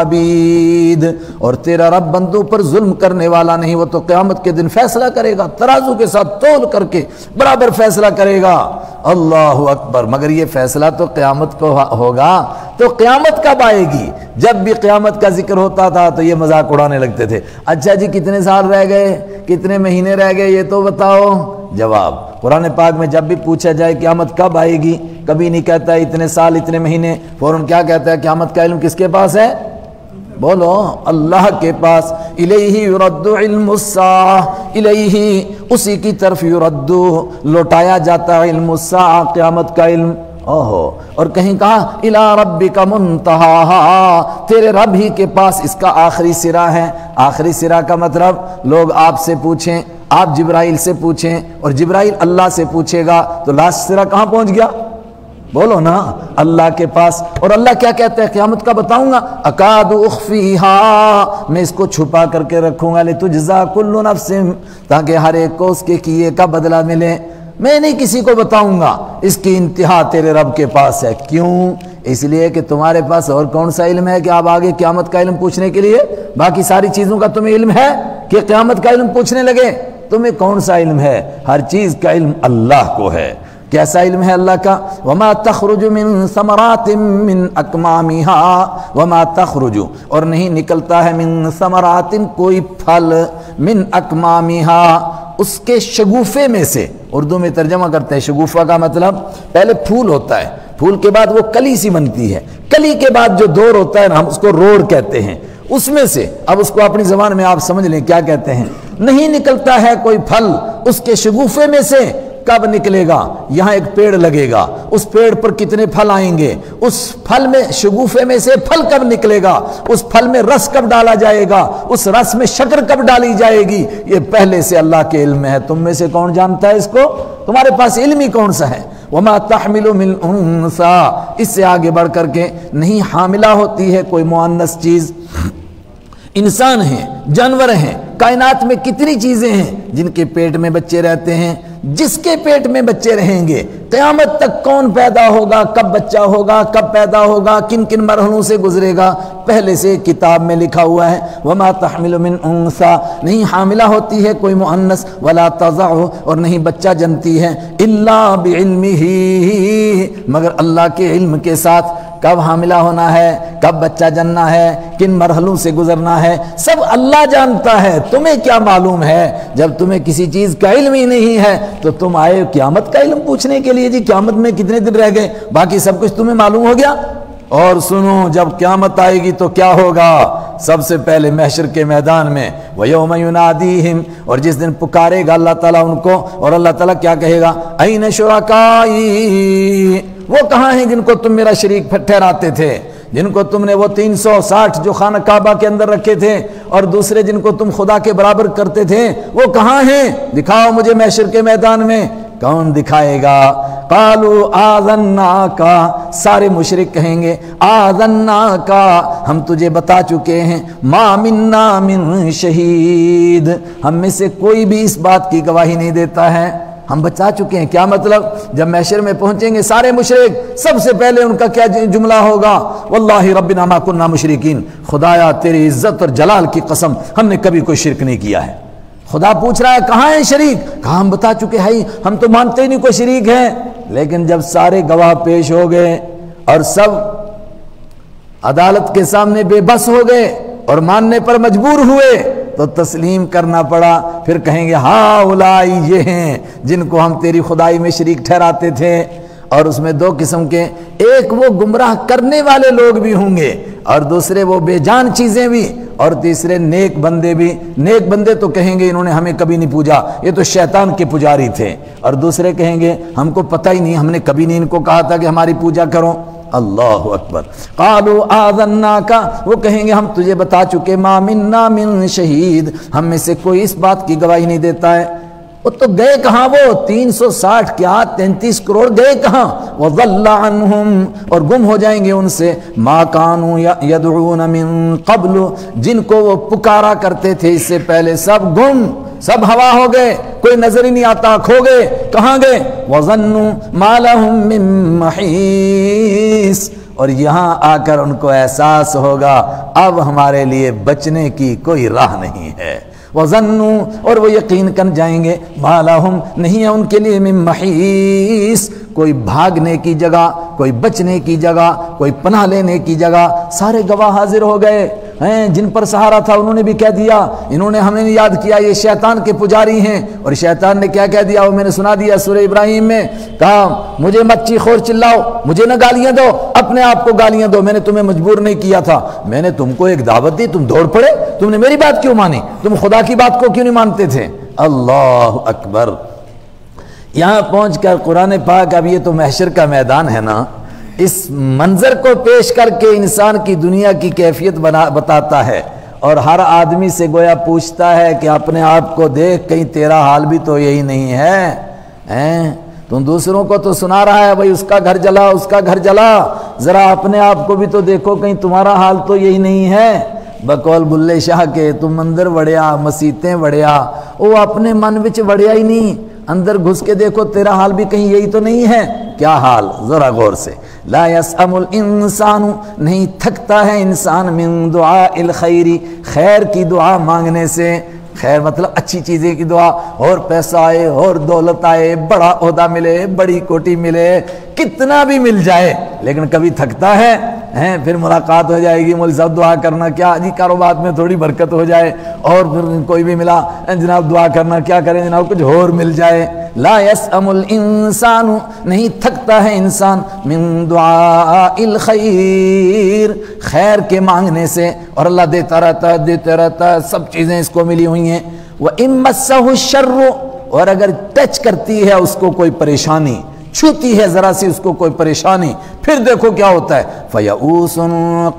للعبید، اور تیرا رب بندوں پر ظلم کرنے والا نہیں، وہ تو قیامت کے دن فیصلہ کرے گا، ترازو کے ساتھ تول کر کے برابر فیصلہ کرے گا۔ اللہ اکبر۔ مگر یہ فیصلہ تو قیامت کو ہوگا، تو قیامت کب آئے گی؟ جب بھی قیامت کا ذکر ہوتا تھا تو یہ مذاق اڑانے لگتے تھے، اچھا جی کتنے سال رہ گئے، کتنے مہینے رہ گئے، یہ تو بتاؤ۔ جواب قرآن پاک میں جب بھی پوچھا جائے قیامت کب آئے گی، کبھی نہیں کہتا ہے اتنے سال اتنے مہینے، فوراً کیا کہتا ہے؟ قیامت کا علم کس کے پاس ہے؟ بولو، اللہ کے پاس۔ الیہ یرد علم الساعہ، الیہ، اسی کی طرف یرد، لوٹایا جاتا ہے، علم الساعہ، قیامت کا علم۔ اوہو، اور کہیں کہا الی ربک منتہاہا، تیرے رب ہی کے پاس اس کا آخری سرا ہے۔ آخری سرا کا مطلب لوگ آپ سے پوچھیں، آپ جبرائیل سے پوچھیں، اور جبرائیل اللہ سے پوچھے گا، تو لاسٹ سرا کہاں پہنچ گیا؟ بولو نا، اللہ کے پاس۔ اور اللہ کیا کہتا ہے قیامت کا بتاؤں گا، اکاد اخفیہا، میں اس کو چھپا کر کے رکھوں گا، لتجزا کل نفس، تاکہ ہر ایک کو اس کے کیے کا بدلہ ملے۔ میں نہیں کسی کو بتاؤں گا، اس کی انتہا تیرے رب کے پاس ہے۔ کیوں؟ اس لیے کہ تمہارے پاس اور کون سا علم ہے کہ آپ آگے قیامت کا علم پوچھنے کے لیے، باقی ساری چیزوں کا تمہیں علم ہے کہ قیامت کا علم پوچھنے لگے؟ تمہیں کون سا علم ہے؟ ہر چیز کا علم اللہ کو ہے۔ کیسا علم ہے اللہ کا؟ وما تخرج من ثمرات من اکمامها، وما تخرج، اور نہیں نکلتا ہے، من ثمرات، کوئی پھل، من اکمامها، اس کے شگوفے میں سے۔ اردو میں ترجمہ کرتے ہیں شگوفہ کا مطلب پہلے پھول ہوتا ہے، پھول کے بعد وہ کلی سی بنتی ہے، کلی کے بعد جو دور ہوتا ہے نا، ہم اس کو روڑ کہتے ہیں، اس میں سے، اب اس کو اپنی زبان میں آپ سمجھ لیں کیا کہتے ہیں، نہیں نکلتا ہے کوئی پھل اس کے شگوفے میں سے۔ کب نکلے گا؟ یہاں ایک پیڑ لگے گا، اس پیڑ پر کتنے پھل آئیں گے، اس پھل میں، شگوفے میں سے پھل کب نکلے گا، اس پھل میں رس کب ڈالا جائے گا، اس رس میں شکر کب ڈالی جائے گی، یہ پہلے سے اللہ کے علم میں ہے۔ تم میں سے کون جانتا ہے اس کو؟ تمہارے پاس علم ہی کون سا ہے؟ وما تحمل من انثى، اس سے آگے بڑھ کر کے نہیں حاملہ ہوتی ہے کوئی مؤنث چیز۔ انسان ہیں، جانور ہیں، کائنات میں کتنی چیزیں ہیں جن کے پیٹ میں بچے رہتے ہیں، جس کے پیٹ میں بچے رہیں گے، قیامت تک کون پیدا ہوگا، کب بچہ ہوگا، کب پیدا ہوگا، کن کن مرحلوں سے گزرے گا، پہلے سے کتاب میں لکھا ہوا ہے۔ وما تحمل من انثى، نہیں حاملہ ہوتی ہے کوئی مؤنث، ولا تضع، اور نہیں بچہ جنتی ہے، الا بعلمہ، مگر اللہ کے علم کے ساتھ۔ کب حاملہ ہونا ہے، کب بچہ جننا ہے، کن مرحلوں سے گزرنا ہے، سب اللہ جانتا ہے۔ تمہیں کیا معلوم ہے؟ جب تمہیں کسی چیز کا علم ہی نہیں ہے تو تم آئے قیامت کا علم پوچھنے کے لیے، جی قیامت میں کتنے دن رہ گئے، باقی سب کچھ تمہیں معلوم ہو گیا۔ اور سنو، جب قیامت آئے گی تو کیا ہوگا؟ سب سے پہلے محشر کے میدان میں وَيَوْمَ يُنَادِيهِمْ، اور جس دن پکارے گا اللہ تعالیٰ ان کو، اور اللہ تعالیٰ کیا کہے گا؟ أَيْنَ شُرَكَائِي، وہ کہاں ہیں جن کو تم میرا شریک ٹھہراتے تھے، جن کو تم نے وہ تین سو ساٹھ جو خانہ کعبہ کے اندر رکھے تھے، اور دوسرے جن کو تم خدا کے برابر کرتے تھے، وہ کہاں ہیں؟ دکھاؤ مجھے محشر کے میدان میں۔ کون دکھائے گا؟ قالوا آذناک، سارے مشرک کہیں گے آذناک، ہم تجھے بتا چکے ہیں، ما منا من شہید، ہم میں سے کوئی بھی اس بات کی گواہی نہیں دیتا ہے، ہم بچا چکے ہیں۔ کیا مطلب؟ جب محشر میں پہنچیں گے سارے مشرک، سب سے پہلے ان کا کیا جملہ ہوگا؟ واللہ ربنا ما کننا مشرکین، خدایا تیری عزت اور جلال کی قسم، ہم نے کبھی کوئی شرک نہیں کیا ہے۔ خدا پوچھ رہا ہے کہاں ہے شریک؟ کہاں ہم بتا چکے ہیں ہم تو مانتے ہی نہیں کوئی شریک ہے. لیکن جب سارے گواہ پیش ہو گئے اور سب عدالت کے سامنے بے بس ہو گئے اور ماننے پر مجبور ہوئے تو تسلیم کرنا پڑا. پھر کہیں گے ہاں اولائی یہ ہیں جن کو ہم تیری خدائی میں شریک ٹھہراتے تھے. اور اس میں دو قسم کے، ایک وہ گمراہ کرنے والے لوگ بھی ہوں گے اور دوسرے وہ بے جان چیزیں بھی، اور تیسرے نیک بندے بھی. نیک بندے تو کہیں گے انہوں نے ہمیں کبھی نہیں پوجا، یہ تو شیطان کے پجاری تھے. اور دوسرے کہیں گے ہم کو پتہ ہی نہیں، ہم نے کبھی نہیں ان کو کہا تھا کہ ہماری پوجا کرو. اللہ اکبر. قالوا آذناک، وہ کہیں گے ہم تجھے بتا چکے، ما منا من شہید، ہم میں سے کوئی اس بات کی گواہی نہیں دیتا ہے. وہ تو گئے کہاں؟ وہ تین سو ساٹھ کیا تینتیس کروڑ گئے کہاں؟ وضل عنہم، اور گم ہو جائیں گے ان سے، ما کانوا یدعون من قبل، جن کو وہ پکارا کرتے تھے اس سے پہلے، سب گم، سب ہوا ہو گئے، کوئی نظر ہی نہیں آتا، کھو گئے. کہاں گئے؟ وظنوا ما لهم من محیص، اور یہاں آ کر ان کو احساس ہوگا اب ہمارے لیے بچنے کی کوئی راہ نہیں ہے. وظنوا، اور وہ یقین کر جائیں گے، ما لہم، نہیں ہے ان کے لیے، من محیص، کوئی بھاگنے کی جگہ، کوئی بچنے کی جگہ، کوئی پناہ لینے کی جگہ. سارے گواہ حاضر ہو گئے ہیں، جن پر سہارا تھا انہوں نے بھی کہہ دیا، انہوں نے ہمیں یاد کیا یہ شیطان کے پجاری ہیں. اور شیطان نے کیا کہہ دیا وہ میں نے سنا دیا سورہ ابراہیم میں، کہا مجھے مت چیخور چلاؤ، مجھے نہ گالیاں دو، اپنے آپ کو گالیاں دو، میں نے تمہیں مجبور نہیں کیا تھا، میں نے تم کو ایک دعوت دی، تم دوڑ پڑے، تم نے میری بات کیوں مانی؟ تم خدا کی بات کو کیوں نہیں مانتے تھے؟ اللہ اکبر. یہاں پہنچ کر قرآن پاک، اب یہ تو محشر کا میدان ہے نا، اس منظر کو پیش کر کے انسان کی دنیا کی کیفیت بنا بتاتا ہے، اور ہر آدمی سے گویا پوچھتا ہے کہ اپنے آپ کو دیکھ، کہیں تیرا حال بھی تو یہی نہیں ہے؟ ہیں تم دوسروں کو تو سنا رہا ہے بھائی اس کا گھر جلا، اس کا گھر جلا، ذرا اپنے آپ کو بھی تو دیکھو، کہیں تمہارا حال تو یہی نہیں ہے؟ بقول بلے شاہ کے تم مندر وڑیا، مسیتیں وڑیا، وہ اپنے من وچ وڑیا ہی نہیں، اندر گھس کے دیکھو تیرا حال بھی کہیں یہی تو نہیں ہے؟ کیا حال؟ ذرا غور سے. لا یسأم الانسان، نہیں تھکتا ہے انسان، من دعاء الخیر، خیر کی دعا مانگنے سے. خیر مطلب اچھی چیزیں کی دعا، اور پیسہ آئے، اور دولت آئے، بڑا عہدہ ملے، بڑی کوٹی ملے، کتنا بھی مل جائے، لیکن کبھی تھکتا ہے ہیں؟ پھر ملاقات ہو جائے گی، مول صاحب دعا کرنا، کیا جی کاروبار میں تھوڑی برکت ہو جائے، اور پھر کوئی بھی ملا جناب دعا کرنا، کیا کریں جناب کچھ اور مل جائے. لا یسأم الانسان، نہیں تھکتا ہے انسان، من دعاء الخیر، خیر کے مانگنے سے، اور اللہ دیتا رہتا ہے، دیتا رہتا ہے، سب چیزیں اس کو ملی ہوئی ہیں. وَإِن مَسَّهُ الشَّرُّ، اور اگر ٹچ کرتی ہے اس کو کوئی پریشانی، چھوتی ہے ذرا سی اس کو کوئی پریشانی، پھر دیکھو کیا ہوتا ہے، فَيَئُوسٌ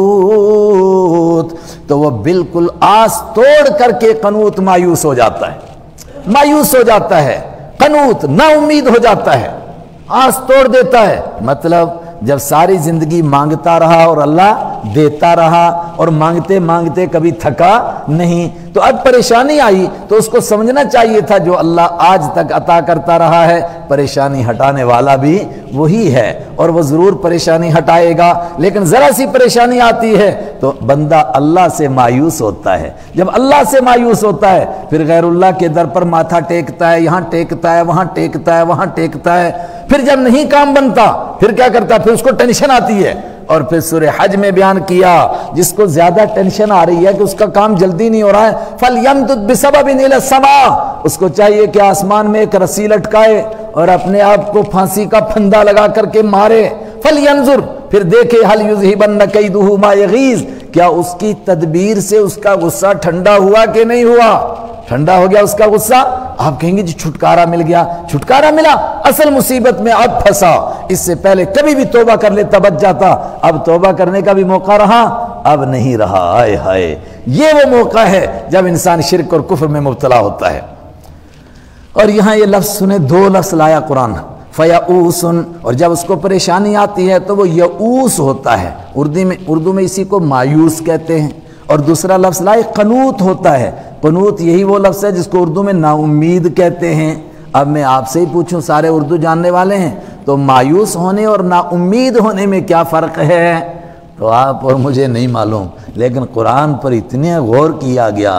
قَنُوطٌ، تو وہ بالکل آس توڑ کر کے قنوط مایوس ہو جاتا ہے، مایوس ہو جاتا ہے، قنوط نا امید ہو جاتا ہے، آس توڑ دیتا ہے. مطلب جب ساری زندگی مانگتا رہا اور اللہ دیتا رہا، اور مانگتے مانگتے کبھی تھکا نہیں، تو اب پریشانی آئی تو اس کو سمجھنا چاہیے تھا جو اللہ آج تک عطا کرتا رہا ہے، پریشانی ہٹانے والا بھی وہی ہے، اور وہ ضرور پریشانی ہٹائے گا. لیکن ذرا سی پریشانی آتی ہے تو بندہ اللہ سے مایوس ہوتا ہے. جب اللہ سے مایوس ہوتا ہے پھر غیر اللہ کے در پر ماتھا ٹیکتا ہے، یہاں ٹیکتا ہے، وہاں ٹیکتا ہے، وہاں ٹیکتا ہے. پھر جب نہیں کام بنتا پھر کیا کرتا ہے؟ پھر اس کو ٹینشن آتی ہے. اور پھر سورہ حج میں بیان کیا جس کو زیادہ ٹینشن آ رہی ہے کہ اس کا کام جلدی نہیں ہو رہا ہے، فَلْيَمْدُدْ بِسَبَبٍ إِلَى السَّمَاءِ، اس کو چاہیے کہ آسمان میں ایک رسی لٹکائے اور اپنے آپ کو پھانسی کا پھندا لگا کر کے مارے. فَلْيَنْظُرْ، پھر دیکھے هَلْ يُذْهِبَنَّ كَيْدُهُ مَا يَغِيظُ، کیا اس کی تدبیر سے اس کا غصہ ٹھنڈا ہوا کہ نہیں ہوا؟ ٹھنڈا ہو گیا اس کا غصہ. آپ کہیں گے جی چھٹکارا مل گیا، چھٹکارا ملا، اصل مصیبت میں اب پھنسا. اس سے پہلے کبھی بھی توبہ کر لیتا بچ جاتا، اب توبہ کرنے کا بھی موقع رہا؟ اب نہیں رہا. آئے ہائے، یہ وہ موقع ہے جب انسان شرک اور کفر میں مبتلا ہوتا ہے. اور یہاں یہ لفظ سنے، دو لفظ لایا قرآن، فَيَئُوسٌ، اور جب اس کو پریشانی آتی ہے تو وہ یئوس ہوتا ہے. اردو میں اردو میں اسی کو مایوس کہتے ہیں. اور دوسرا لفظ لائے قنوط ہوتا ہے. قنوط یہی وہ لفظ ہے جس کو اردو میں نا امید کہتے ہیں. اب میں آپ سے ہی پوچھوں، سارے اردو جاننے والے ہیں، تو مایوس ہونے اور نا امید ہونے میں کیا فرق ہے؟ تو آپ اور مجھے نہیں معلوم، لیکن قرآن پر اتنے غور کیا گیا،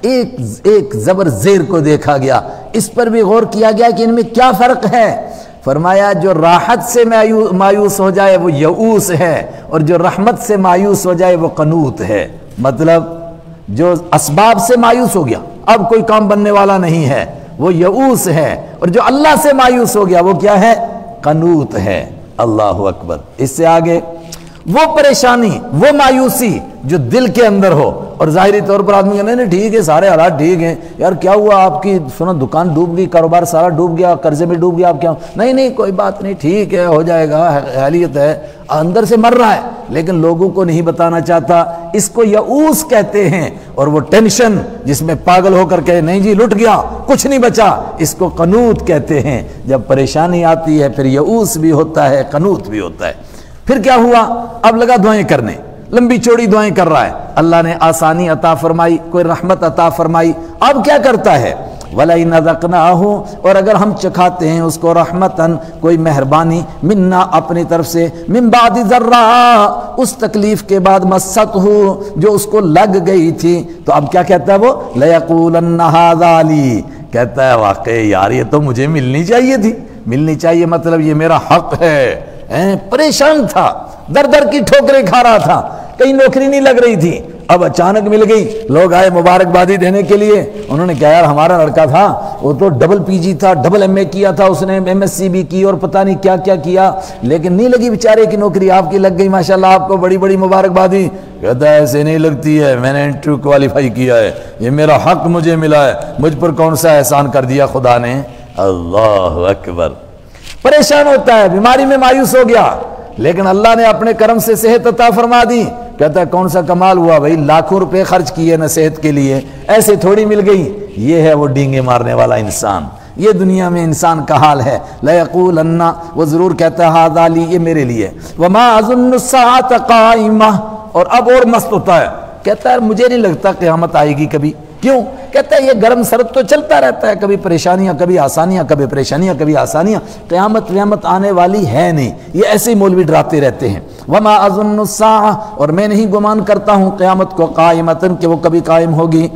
ایک ایک زبر زیر کو دیکھا گیا، اس پر بھی غور کیا گیا کہ ان میں کیا فرق ہے۔ فرمایا جو راحت سے مایوس ہو جائے وہ یئوس ہے، اور جو رحمت سے مایوس ہو جائے وہ قنوط ہے۔ مطلب جو اسباب سے مایوس ہو گیا، اب کوئی کام بننے والا نہیں ہے، وہ یئوس ہے، اور جو اللہ سے مایوس ہو گیا وہ کیا ہے؟ قنوط ہے۔ اللہ اکبر۔ اس سے آگے وہ پریشانی، وہ مایوسی جو دل کے اندر ہو، اور ظاہری طور پر آدمی کہنے نہیں ٹھیک ہے سارے حالات ٹھیک ہیں، یار کیا ہوا آپ کی سنو دکان ڈوب گئی، کاروبار سارا ڈوب گیا، قرضے میں ڈوب گیا، آپ کیا؟ نہیں نہیں کوئی بات نہیں، ٹھیک ہے ہو جائے گا، خیریت ہے، اندر سے مر رہا ہے لیکن لوگوں کو نہیں بتانا چاہتا۔ اس کو یئوس کہتے ہیں، اور وہ ٹینشن جس میں پاگل ہو کر کہے نہیں جی لٹ گیا کچھ نہیں بچا، اس کو قنوط کہتے ہیں۔ جب پریشانی آتی ہے پھر یئوس بھی ہوتا ہے، قنوط بھی ہوتا ہے۔ پھر کیا ہوا؟ اب لگا دعائیں کرنے، لمبی چوڑی دعائیں کر رہا ہے، اللہ نے آسانی عطا فرمائی، کوئی رحمت عطا فرمائی، اب کیا کرتا ہے؟ وَلَئِنْ أَذَقْنَاهُ، اور اگر ہم چکھاتے ہیں اس کو رحمتاً، کوئی مہربانی، منا اپنی طرف سے، من بعد ذرّا، اس تکلیف کے بعد، مَسَّتْهُ جو اس کو لگ گئی تھی، تو اب کیا کہتا ہے وہ؟ لَيَقُولَنَّ هَذَا لِي، کہتا ہے واقعی یار یہ تو مجھے ملنی چاہیے تھی، ملنی چاہیے مطلب یہ میرا حق ہے۔ پریشان تھا، در در کی ٹھوکریں کھا رہا تھا، کہیں نوکری نہیں لگ رہی تھی، اب اچانک مل گئی، لوگ آئے مبارکبادی دینے کے لیے، انہوں نے کہا یار ہمارا لڑکا تھا وہ تو ڈبل پی جی تھا، ڈبل ایم اے کیا تھا اس نے، ایم ایس سی بھی کی اور پتہ نہیں کیا کیا کیا، لیکن نہیں لگی بیچارے کی نوکری، آپ کی لگ گئی، ماشاءاللہ آپ کو بڑی بڑی مبارکبادی۔ کہتا ہے ایسے نہیں لگتی ہے، میں نے انٹرویو کوالیفائی کیا ہے، یہ میرا حق مجھے ملا ہے، مجھ پر کون سا احسان کر دیا خدا نے۔ اللہ اکبر۔ پریشان ہوتا ہے، بیماری میں مایوس ہو گیا، لیکن اللہ نے اپنے کرم سے صحت عطا فرما دی۔ کہتا ہے کون سا کمال ہوا بھائی، لاکھوں روپے خرچ کیے نہ صحت کے لیے، ایسے تھوڑی مل گئی۔ یہ ہے وہ ڈینگے مارنے والا انسان، یہ دنیا میں انسان کا حال ہے۔ لَيَقُولَنَّ، وہ ضرور کہتا ہے ہَذَا لِي، یہ میرے لیے، وَمَا أَظُنُّ السَّاعَةَ قَائِمَةً، اور اب اور مست ہوتا ہے، کہتا ہے مجھے نہیں لگتا قیامت آئے گی کبھی۔ کیوں؟ کہتا ہے یہ گرم سرد تو چلتا رہتا ہے، کبھی پریشانیاں کبھی آسانیاں، کبھی پریشانیاں کبھی آسانیاں، قیامت قیامت آنے والی ہے نہیں، یہ ایسے ہی مولوی ڈراتے رہتے ہیں۔ وما اظن الساعہ، اور میں نہیں گمان کرتا ہوں قیامت کو، قائمتن کہ وہ کبھی قائم ہوگی۔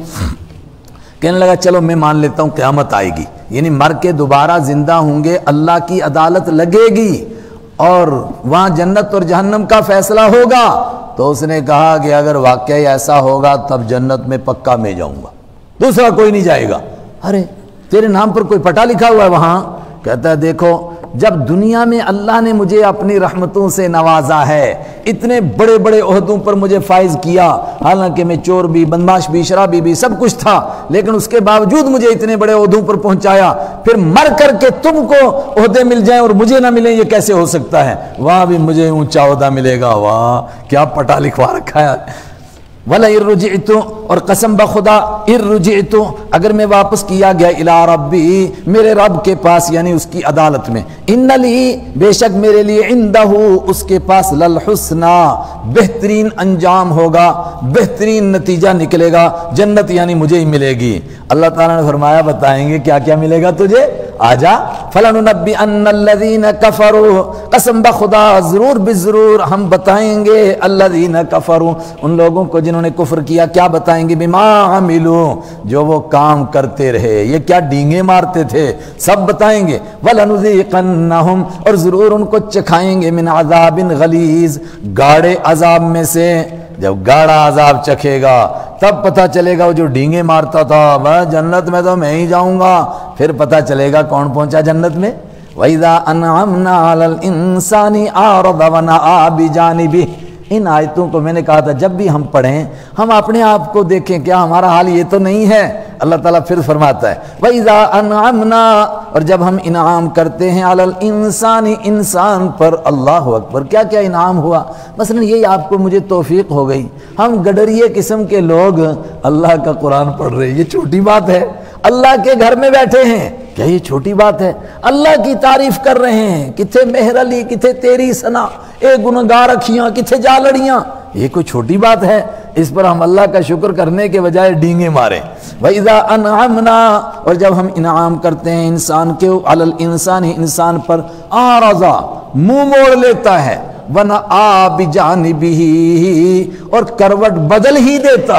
کہنے لگا چلو میں مان لیتا ہوں قیامت آئے گی، یعنی مر کے دوبارہ زندہ ہوں گے، اللہ کی عدالت لگے گی اور وہاں جنت اور جہنم کا فیصلہ ہوگا۔ تو اس نے کہا کہ اگر واقعی ایسا ہوگا تب جنت میں پکا میں جاؤں گا، دوسرا کوئی نہیں جائے گا۔ ارے تیرے نام پر کوئی پٹا لکھا ہوا ہے وہاں؟ کہتا ہے دیکھو جب دنیا میں اللہ نے مجھے اپنی رحمتوں سے نوازا ہے، اتنے بڑے بڑے عہدوں پر مجھے فائز کیا، حالانکہ میں چور بھی، بدماش بھی، شرابی بھی، سب کچھ تھا، لیکن اس کے باوجود مجھے اتنے بڑے عہدوں پر پہنچایا، پھر مر کر کے تم کو عہدے مل جائیں اور مجھے نہ ملیں، یہ کیسے ہو سکتا ہے؟ وہاں بھی مجھے اونچا عہدہ ملے گا، واہ کیا پٹا لکھوا رکھا ہے۔ وَلَئِن رُجِعْتُ، اور قسم بخدا اِن رُجِعْتُ، اگر میں واپس کیا گیا اِلَىٰ رَبِّی، میرے رب کے پاس یعنی اس کی عدالت میں، اِنَّ لِی، بے شک میرے لیے، عِندَهُ، اس کے پاس، لَلْحُسْنَىٰ، بہترین انجام ہوگا، بہترین نتیجہ نکلے گا، جنت یعنی مجھے ہی ملے گی۔ اللہ تعالیٰ نے فرمایا بتائیں گے کیا کیا ملے گا تجھے، آجا۔ فَلَنُنَبِّئَنَّ الَّذِينَ كَفَرُوا، قسم بخدا ضرور بضرور ہم بتائیں گے، الَّذِينَ كَفَرُوا، ان لوگوں کو جنہوں نے کفر کیا، کیا بتائیں گے، بِمَا عَمِلُوا، جو وہ کام کرتے رہے، یہ کیا ڈینگے مارتے تھے، سب بتائیں گے۔ وَلَنُذِيقَنَّهُمْ، اور ضرور ان کو چکھائیں گے، مِنْ عَذَابٍ غَلِيظٍ، گاڑے عذاب میں سے۔ جب گاڑا عذاب چکھے گا تب پتہ چلے گا وہ جو ڈینگے مارتا تھا بس جنت میں تو میں ہی جاؤں گا، پھر پتہ چلے گا کون پہنچا جنت میں۔ وَإِذَا أَنْعَمْنَا عَلَى الْإِنسَانِ أَعْرَضَ وَنَأَىٰ بِجَانِبِهِ، ان آیتوں کو میں نے کہا تھا جب بھی ہم پڑھیں ہم اپنے آپ کو دیکھیں کیا ہمارا حال یہ تو نہیں ہے۔ اللہ تعالیٰ پھر فرماتا ہے وَإِذَا أَنْعَمْنَا، اور جب ہم انعام کرتے ہیں عَلَى الْإِنسَانِ، انسان پر، اللہ اکبر کیا کیا انعام ہوا۔ مثلا یہ آپ کو مجھے توفیق ہو گئی، ہم گڈریے قسم کے لوگ اللہ کا قرآن پڑھ رہے ہیں، یہ چھوٹی بات ہے؟ اللہ کے گھر میں بیٹھے ہیں، کیا یہ چھوٹی بات ہے؟ اللہ کی تعریف کر رہے ہیں، کتھے مہر علی، کتھے تیری ثنا، اے گنہگار اکھیاں، کتھے جا لڑیاں، یہ کوئی چھوٹی بات ہے؟ اس پر ہم اللہ کا شکر کرنے کے بجائے ڈینگے مارے۔ وَإِذَا أَنْعَمْنَا، اور جب ہم انعام کرتے ہیں انسان کے، عَلَى الْإِنسَانِ، انسان پر، أَعْرَضَ، منہ موڑ لیتا ہے، وَنَأَىٰ بِجَانِبِهِ، اور کروٹ بدل ہی دیتا ہے۔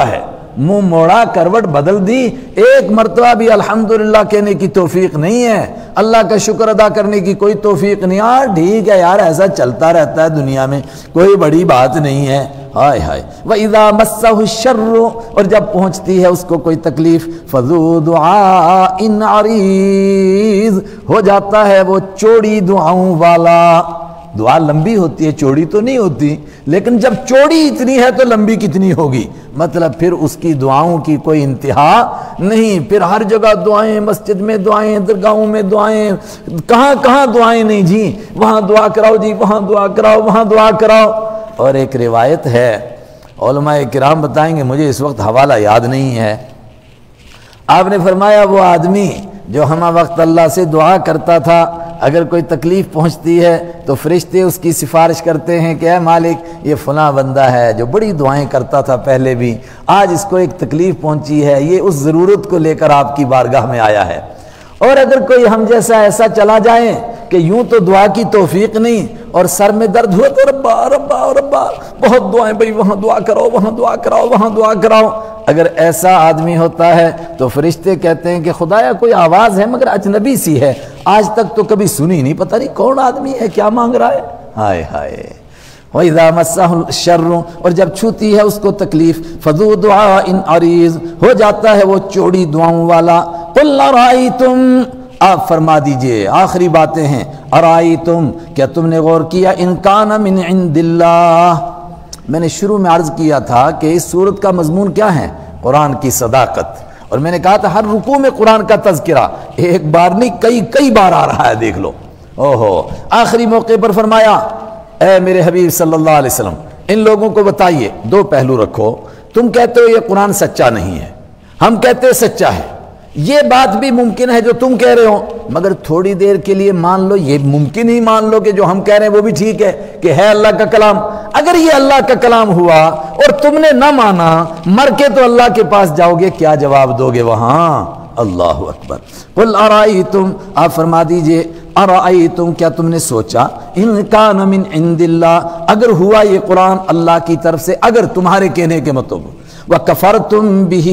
منہ موڑا، کروٹ بدل دی، ایک مرتبہ بھی الحمدللہ کہنے کی توفیق نہیں ہے، اللہ کا شکر ادا کرنے کی کوئی توفیق نہیں۔ ہاں ٹھیک ہے یار، ایسا چلتا رہتا ہے دنیا میں، کوئی بڑی بات نہیں ہے۔ ہائے ہائے وَإِذَا مَسَّهُ الشَّرُّ، اور جب پہنچتی ہے اس کو کوئی تکلیف، فَذُو دُعَاءٍ عَرِيضٍ، ہو جاتا ہے وہ چوڑی دعاؤں والا۔ دعا لمبی ہوتی ہے، چوڑی تو نہیں ہوتی، لیکن جب چوڑی اتنی ہے تو لمبی کتنی ہوگی، مطلب پھر اس کی دعاؤں کی کوئی انتہا نہیں، پھر ہر جگہ دعائیں، مسجد میں دعائیں، درگاہوں میں دعائیں، کہاں کہاں دعائیں نہیں جی، وہاں دعا کراؤ جی، وہاں دعا کراؤ، وہاں دعا کراؤ۔ اور ایک روایت ہے، علماء کرام بتائیں گے، مجھے اس وقت حوالہ یاد نہیں ہے، آپ نے فرمایا وہ آدمی جو ہمہ وقت اللہ سے دعا کرتا تھا، اگر کوئی تکلیف پہنچتی ہے تو فرشتے اس کی سفارش کرتے ہیں کہ اے مالک یہ فلاں بندہ ہے جو بڑی دعائیں کرتا تھا پہلے بھی، آج اس کو ایک تکلیف پہنچی ہے، یہ اس ضرورت کو لے کر آپ کی بارگاہ میں آیا ہے۔ اور اگر کوئی ہم جیسا ایسا چلا جائے کہ یوں تو دعا کی توفیق نہیں اور سر میں درد ہوا تو ربا ربا ربا بہت دعائیں بھائی، وہاں دعا کراؤ، وہاں دعا کراؤ، وہاں دعا کراؤ، اگر ایسا آدمی ہوتا ہے تو فرشتے کہتے ہیں کہ خدایا کوئی آواز ہے مگر اجنبی سی ہے، آج تک تو کبھی سنی نہیں، پتہ نہیں کون آدمی ہے، کیا مانگ رہا ہے۔ ہائے ہائے وَإِذَا مَسَّهُ الشَّرُّ، اور جب چھوتی ہے اس کو تکلیف، فَذُو دُعَاءٍ عَرِيضٍ، ہو جاتا ہے وہ چوڑی دعاؤں والا۔ قُلْ أَرَأَيْتُمْ، آپ فرما دیجئے، آخری باتیں ہیں، أَرَأَيْتُمْ، کیا تم نے غور کیا، إِن كَانَ مِنْ عِنْدِ اللَّهِ، میں نے شروع میں عرض کیا تھا کہ اس سورت کا مضمون کیا ہے، قرآن کی صداقت، اور میں نے کہا تھا ہر رکوع میں قرآن کا تذکرہ، ایک بار نہیں کئی کئی بار آ رہا ہے، دیکھ لو۔ اوہو، آخری موقع پر فرمایا اے میرے حبیب صلی اللہ علیہ وسلم، ان لوگوں کو بتائیے، دو پہلو رکھو، تم کہتے ہو یہ قرآن سچا نہیں ہے، ہم کہتے ہیں سچا ہے، یہ بات بھی ممکن ہے جو تم کہہ رہے ہو، مگر تھوڑی دیر کے لیے مان لو، یہ ممکن ہی مان لو کہ جو ہم کہہ رہے ہیں وہ بھی ٹھیک ہے کہ ہے اللہ کا کلام۔ اگر یہ اللہ کا کلام ہوا اور تم نے نہ مانا، مر کے تو اللہ کے پاس جاؤ گے، کیا جواب دو گے وہاں؟ اللہ اکبر۔ قل ارائیتم، آپ فرما دیجئے، ارائیتم، کیا تم نے سوچا، ان کان من عند اللہ، اگر ہوا یہ قرآن اللہ کی طرف سے، اگر تمہارے کہنے کے مطابق، وَكَفَرْتُمْ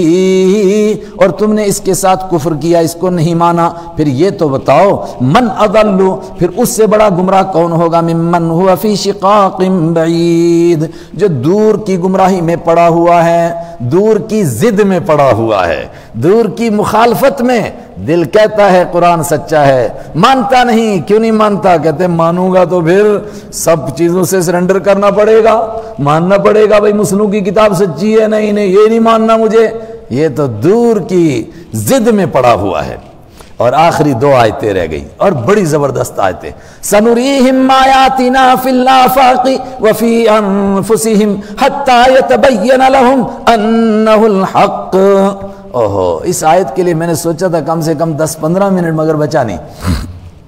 بِهِ، اور تم نے اس کے ساتھ کفر کیا، اس کو نہیں مانا، پھر یہ تو بتاؤ، من اضل، پھر اس سے بڑا گمراہ کون ہوگا، ممن هو فی شقاق بعید، جو دور کی گمراہی میں پڑا ہوا ہے، دور کی ضد میں پڑا ہوا ہے، دور کی مخالفت میں، دل کہتا ہے قرآن سچا ہے، مانتا نہیں، کیوں نہیں مانتا، کہتے ہیں مانوں گا تو پھر سب چیزوں سے سرنڈر کرنا پڑے گا، ماننا پڑے گا، بھائی مسلم کی کتاب سچی ہے، نہیں نہیں یہ نہیں ماننا مجھے، یہ تو دور کی ضد میں پڑا ہوا ہے۔ اور آخری دو آیتیں رہ گئی اور بڑی زبردست آیتیں، سَنُرِيهِمْ آیَاتِنَا فِي الْآفَاقِ وَفِي أَنفُسِهِمْ حَتَّى يَتَبَيَّنَ لَهُمْ أَنَّهُ الْحَقُّ۔ اوہو، اس آیت کے لیے میں نے سوچا تھا کم سے کم دس پندرہ منٹ، مگر بچا نہیں۔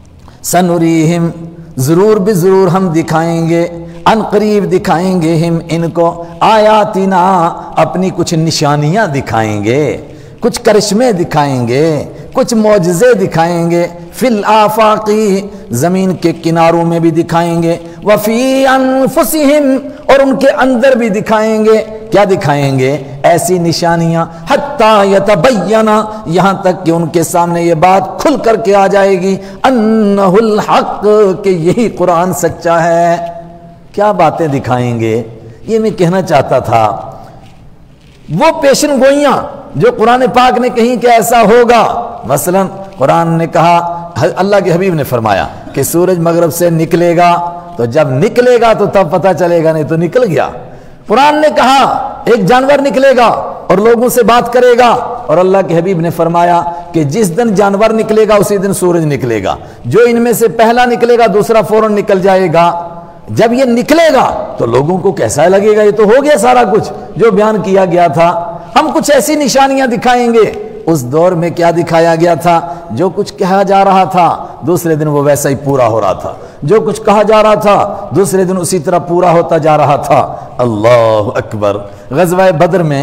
سنوریہم، ضرور بھی ضرور ہم دکھائیں گے، ان قریب دکھائیں گے، ہم ان کو، آیاتنا، اپنی کچھ نشانیاں دکھائیں گے، کچھ کرشمے دکھائیں گے، کچھ معجزے دکھائیں گے، فی الآفاقی، زمین کے کناروں میں بھی دکھائیں گے، وفی انفسہم، اور ان کے اندر بھی دکھائیں گے، کیا دکھائیں گے، ایسی نشانیاں، حتی یتبین، یہاں تک کہ ان کے سامنے یہ بات کھل کر کے آ جائے گی، انہ الحق، کہ یہی قرآن سچا ہے۔ کیا باتیں دکھائیں گے، یہ میں کہنا چاہتا تھا، وہ پیشن گوئیاں جو قرآن پاک نے کہیں کہ ایسا ہوگا، مثلا قرآن نے کہا، اللہ کے حبیب نے فرمایا کہ سورج مغرب سے نکلے گا، تو جب نکلے گا تو تب پتہ چلے گا، نہیں تو نکل گیا۔ قرآن نے کہا ایک جانور نکلے گا اور لوگوں سے بات کرے گا، اور اللہ کے حبیب نے فرمایا کہ جس دن جانور نکلے گا اسی دن سورج نکلے گا، جو ان میں سے پہلا نکلے گا دوسرا فوراً نکل جائے گا۔ جب یہ نکلے گا تو لوگوں کو کیسا لگے گا، یہ تو ہو گیا سارا کچھ جو بیان کیا گیا تھا۔ ہم کچھ ایسی نشانیاں دکھائیں گے، اس دور میں کیا دکھایا گیا تھا، جو کچھ کہا جا رہا تھا دوسرے دن وہ ویسا ہی پورا ہو رہا تھا، جو کچھ کہا جا رہا تھا دوسرے دن اسی طرح پورا ہوتا جا رہا تھا۔ اللہ اکبر۔ غزوہ بدر میں،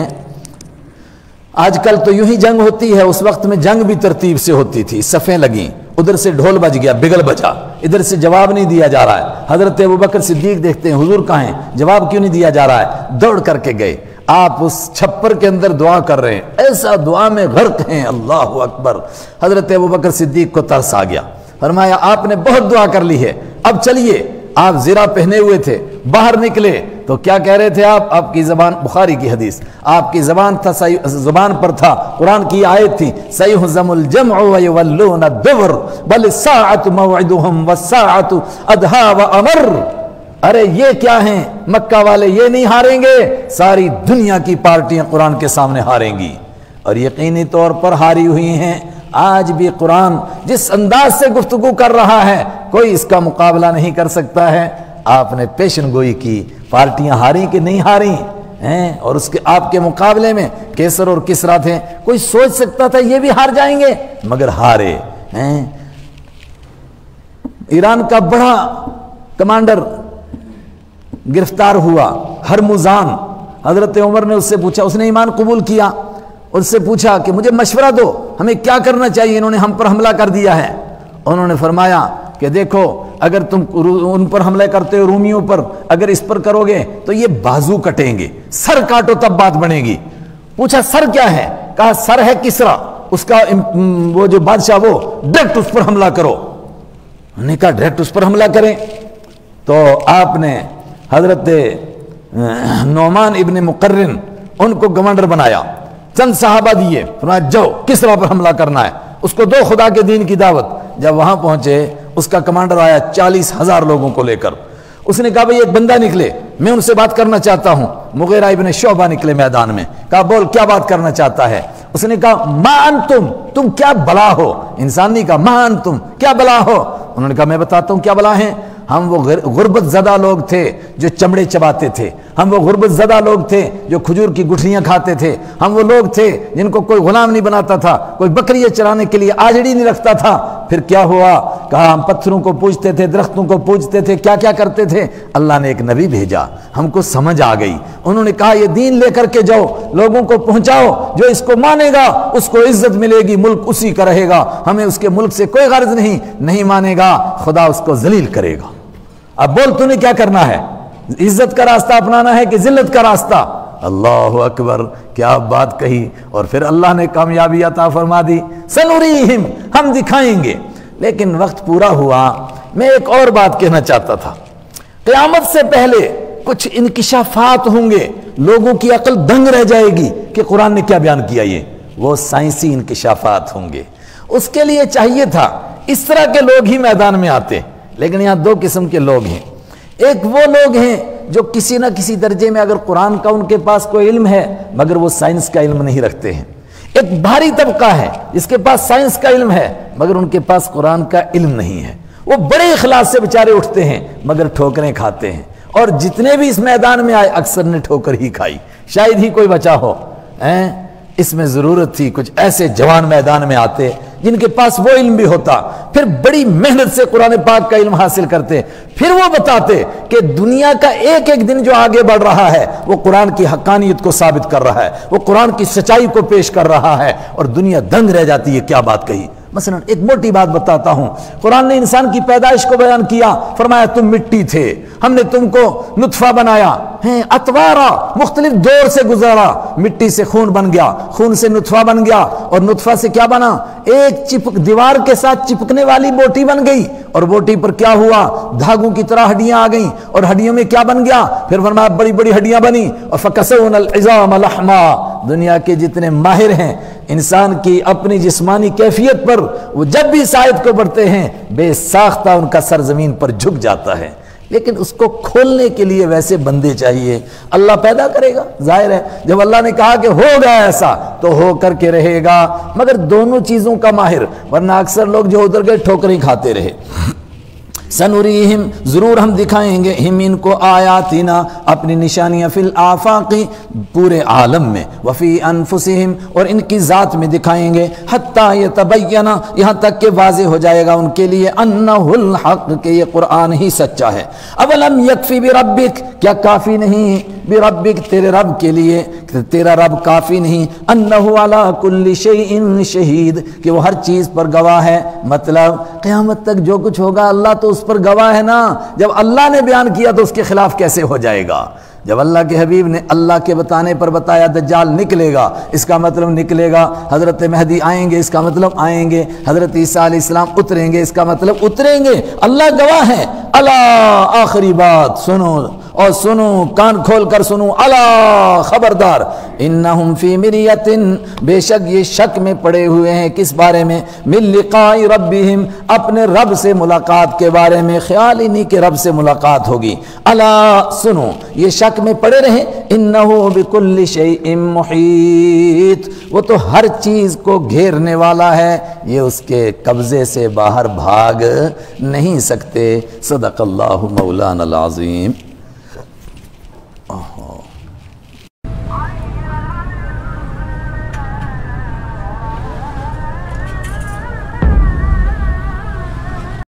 آج کل تو یوں ہی جنگ ہوتی ہے، اس وقت میں جنگ بھی ترتیب سے ہوتی تھی، صفیں لگیں، ادھر سے ڈھول بج گیا، بگل بجا، ادھر سے جواب نہیں دیا جا رہا ہے، حضرت ابوبکر صدیق دیکھتے ہیں حضور کہاں ہیں، جواب کیوں نہیں دیا جا رہا ہے، دوڑ کر کے گئے، آپ اس چھپر کے اندر دعا کر رہے ہیں، ایسا دعا میں غرق ہیں، اللہ اکبر۔ حضرت ابوبکر صدیق کو ترس آ گیا، فرمایا آپ نے بہت دعا کر لی ہے، اب چلیے۔ آپ زرہ پہنے ہوئے تھے، باہر نکلے تو کیا کہہ رہے تھے آپ؟ آپ کی زبان، بخاری کی حدیث، آپ کی زبان تھا، زبان پر تھا قرآن کی آیت تھی، سَيُهْزَمُ الْجَمْعُ وَيُوَلُّونَ الدُّبُرَ بَلِ السَّاعَةُ مَوْعِدُهُمْ وَالسَّاعَةُ أَدْهَىٰ وَأَمَرُّ۔ ارے یہ کیا ہیں؟ مکہ والے یہ نہیں ہاریں گے، ساری دنیا کی پارٹیاں قرآن کے سامنے ہاریں گی، اور یقینی طور پر ہاری ہوئی ہیں۔ آج بھی قرآن جس انداز سے گفتگو کر رہا ہے کوئی اس کا مقابلہ نہیں کر سکتا ہے۔ آپ نے پیشن گوئی کی، پارٹیاں ہاری کہ نہیں ہاری ہیں، اور اس کے آپ کے مقابلے میں کیسر اور کسرا تھے، کوئی سوچ سکتا تھا یہ بھی ہار جائیں گے، مگر ہارے ہیں۔ ایران کا بڑا کمانڈر گرفتار ہوا، ہرمزان، حضرت عمر نے اس سے پوچھا، اس نے ایمان قبول کیا، اس سے پوچھا کہ مجھے مشورہ دو، ہمیں کیا کرنا چاہیے، انہوں نے ہم پر حملہ کر دیا ہے۔ انہوں نے فرمایا کہ دیکھو اگر تم ان پر حملہ کرتے ہو، رومیوں پر، اگر اس پر کرو گے تو یہ بازو کٹیں گے، سر کاٹو تب بات بنے گی۔ پوچھا سر کیا ہے؟ کہا سر ہے کسرا، اس کا وہ جو بادشاہ، وہ ڈائریکٹ اس پر حملہ کرو۔ انہوں نے کہا ڈائریکٹ اس پر حملہ کریں، تو آپ نے حضرت نعمان ابن مقرن ان کو گورنر بنایا، چند صحابہ دیے، فرمایا جاؤ کسرا پر حملہ کرنا ہے، اس کو دو خدا کے دین کی دعوت۔ جب وہاں پہنچے اس کا کمانڈر آیا چالیس ہزار لوگوں کو لے کر، اس نے کہا بھئی ایک بندہ نکلے، میں ان سے بات کرنا چاہتا ہوں۔ مغیرہ ابن شعبہ نکلے میدان میں، کہا بول کیا بات کرنا چاہتا ہے؟ اس نے کہا ما انتم، تم کیا بلا ہو؟ انسان نہیں کہا ما انتم، کیا بلا ہو؟ انہوں نے کہا میں بتاتا ہوں کیا بلا ہیں، ہم وہ غربت زدہ لوگ تھے جو چمڑے چباتے تھے، ہم وہ غربت زدہ لوگ تھے جو کھجور کی گٹھلیاں کھاتے تھے، ہم وہ لوگ تھے جن کو کوئی غلام نہیں بناتا تھا، کوئی بکریاں چرانے کے لیے آجڑی نہیں رکھتا تھا۔ پھر کیا ہوا؟ کہا ہم پتھروں کو پوجتے تھے، درختوں کو پوجتے تھے، کیا کیا کرتے تھے؟ اللہ نے ایک نبی بھیجا، ہم کو سمجھ آ گئی، انہوں نے کہا یہ دین لے کر کے جاؤ، لوگوں کو پہنچاؤ، جو اس کو مانے گا اس کو عزت ملے گی، ملک اسی کا رہے گا، ہمیں اس کے ملک سے کوئی غرض نہیں، نہیں مانے گا خدا اس کو ذلیل کرے گا۔ اب بول تو نے کیا کرنا ہے؟ عزت کا راستہ اپنانا ہے کہ ذلت کا راستہ؟ اللہ اکبر، کیا بات کہی! اور پھر اللہ نے کامیابی عطا فرما دی، سنوریہم، ہم دکھائیں گے۔ لیکن وقت پورا ہوا، میں ایک اور بات کہنا چاہتا تھا، قیامت سے پہلے کچھ انکشافات ہوں گے، لوگوں کی عقل دنگ رہ جائے گی کہ قرآن نے کیا بیان کیا، یہ وہ سائنسی انکشافات ہوں گے۔ اس کے لیے چاہیے تھا اس طرح کے لوگ ہی میدان میں آتے، لیکن یہاں دو قسم کے لوگ ہیں۔ ایک وہ لوگ ہیں جو کسی نہ کسی درجے میں اگر قرآن کا ان کے پاس کوئی علم ہے مگر وہ سائنس کا علم نہیں رکھتے ہیں۔ ایک بھاری طبقہ ہے جس کے پاس سائنس کا علم ہے مگر ان کے پاس قرآن کا علم نہیں ہے، وہ بڑے اخلاص سے بیچارے اٹھتے ہیں مگر ٹھوکریں کھاتے ہیں، اور جتنے بھی اس میدان میں آئے اکثر نے ٹھوکر ہی کھائی، شاید ہی کوئی بچا ہو۔ اس میں ضرورت تھی کچھ ایسے جوان میدان میں آتے جن کے پاس وہ علم بھی ہوتا، پھر بڑی محنت سے قرآن پاک کا علم حاصل کرتے، پھر وہ بتاتے کہ دنیا کا ایک ایک دن جو آگے بڑھ رہا ہے وہ قرآن کی حقانیت کو ثابت کر رہا ہے، وہ قرآن کی سچائی کو پیش کر رہا ہے، اور دنیا دنگ رہ جاتی ہے کیا بات کہی۔ مثلا ایک موٹی بات بتاتا ہوں، قرآن نے انسان کی پیدائش کو بیان کیا، فرمایا تم مٹی تھے، ہم نے تم کو نطفہ بنایا، ہیں اتوارا، مختلف دور سے گزارا، مٹی سے خون بن گیا، خون سے نطفہ بن گیا، اور نطفہ سے کیا بنا؟ ایک چپک دیوار کے ساتھ چپکنے والی بوٹی بن گئی، اور بوٹی پر کیا ہوا؟ دھاگوں کی طرح ہڈیاں آ گئیں، اور ہڈیوں میں کیا بن گیا؟ پھر فرمایا بڑی بڑی ہڈیاں بنی، اور فَكَسَوْنَا الْعِظَامَ لَحْمًا۔ دنیا کے جتنے ماہر ہیں انسان کی اپنی جسمانی کیفیت پر، وہ جب بھی سائد کو بڑھتے ہیں بے ساختہ ان کا سر زمین پر جھک جاتا ہے، لیکن اس کو کھولنے کے لیے ویسے بندے چاہیے۔ اللہ پیدا کرے گا، ظاہر ہے جب اللہ نے کہا کہ ہوگا ایسا تو ہو کر کے رہے گا، مگر دونوں چیزوں کا ماہر، ورنہ اکثر لوگ جو ادھر گئے ٹھوکریں کھاتے رہے۔ سنوریہم، ضرور ہم دکھائیں گے، ہم ان کو آیاتنا، اپنی نشانیاں، فی الآفاق، پورے عالم میں، وفی انفسہم، اور ان کی ذات میں دکھائیں گے، حتی یتبین، یہاں تک کہ واضح ہو جائے گا ان کے لیے، انہ الحق، کہ یہ قرآن ہی سچا ہے۔ اولم یکفی بربک، کیا کافی نہیں بربک، تیرے رب کے لیے، تیرا رب کافی نہیں، انہ علی کل شیء شہید، کہ وہ ہر چیز پر گواہ ہے، مطلب قیامت تک جو کچھ ہوگا اللہ تو اس پر گواہ ہے نا، جب اللہ نے بیان کیا تو اس کے خلاف کیسے ہو جائے گا؟ جب اللہ کے حبیب نے اللہ کے بتانے پر بتایا دجال نکلے گا، اس کا مطلب نکلے گا، حضرت مہدی آئیں گے، اس کا مطلب آئیں گے، حضرت عیسیٰ علیہ السلام اتریں گے، اس کا مطلب اتریں گے، اللہ گواہ ہے۔ اللہ، آخری بات سنو اور سنو، کان کھول کر سنو، اللہ خبردار، انہم فی مریۃ، بے شک یہ شک میں پڑے ہوئے ہیں، کس بارے میں؟ من لقاء ربہم، اپنے رب سے ملاقات کے بارے میں، خیال ہی نہیں کہ رب سے ملاقات ہوگی۔ اللہ سنو، یہ شک میں پڑے رہے، انہ بکل شیء محیط، وہ تو ہر چیز کو گھیرنے والا ہے، یہ اس کے قبضے سے باہر بھاگ نہیں سکتے۔ صدق اللہ مولانا العظیم۔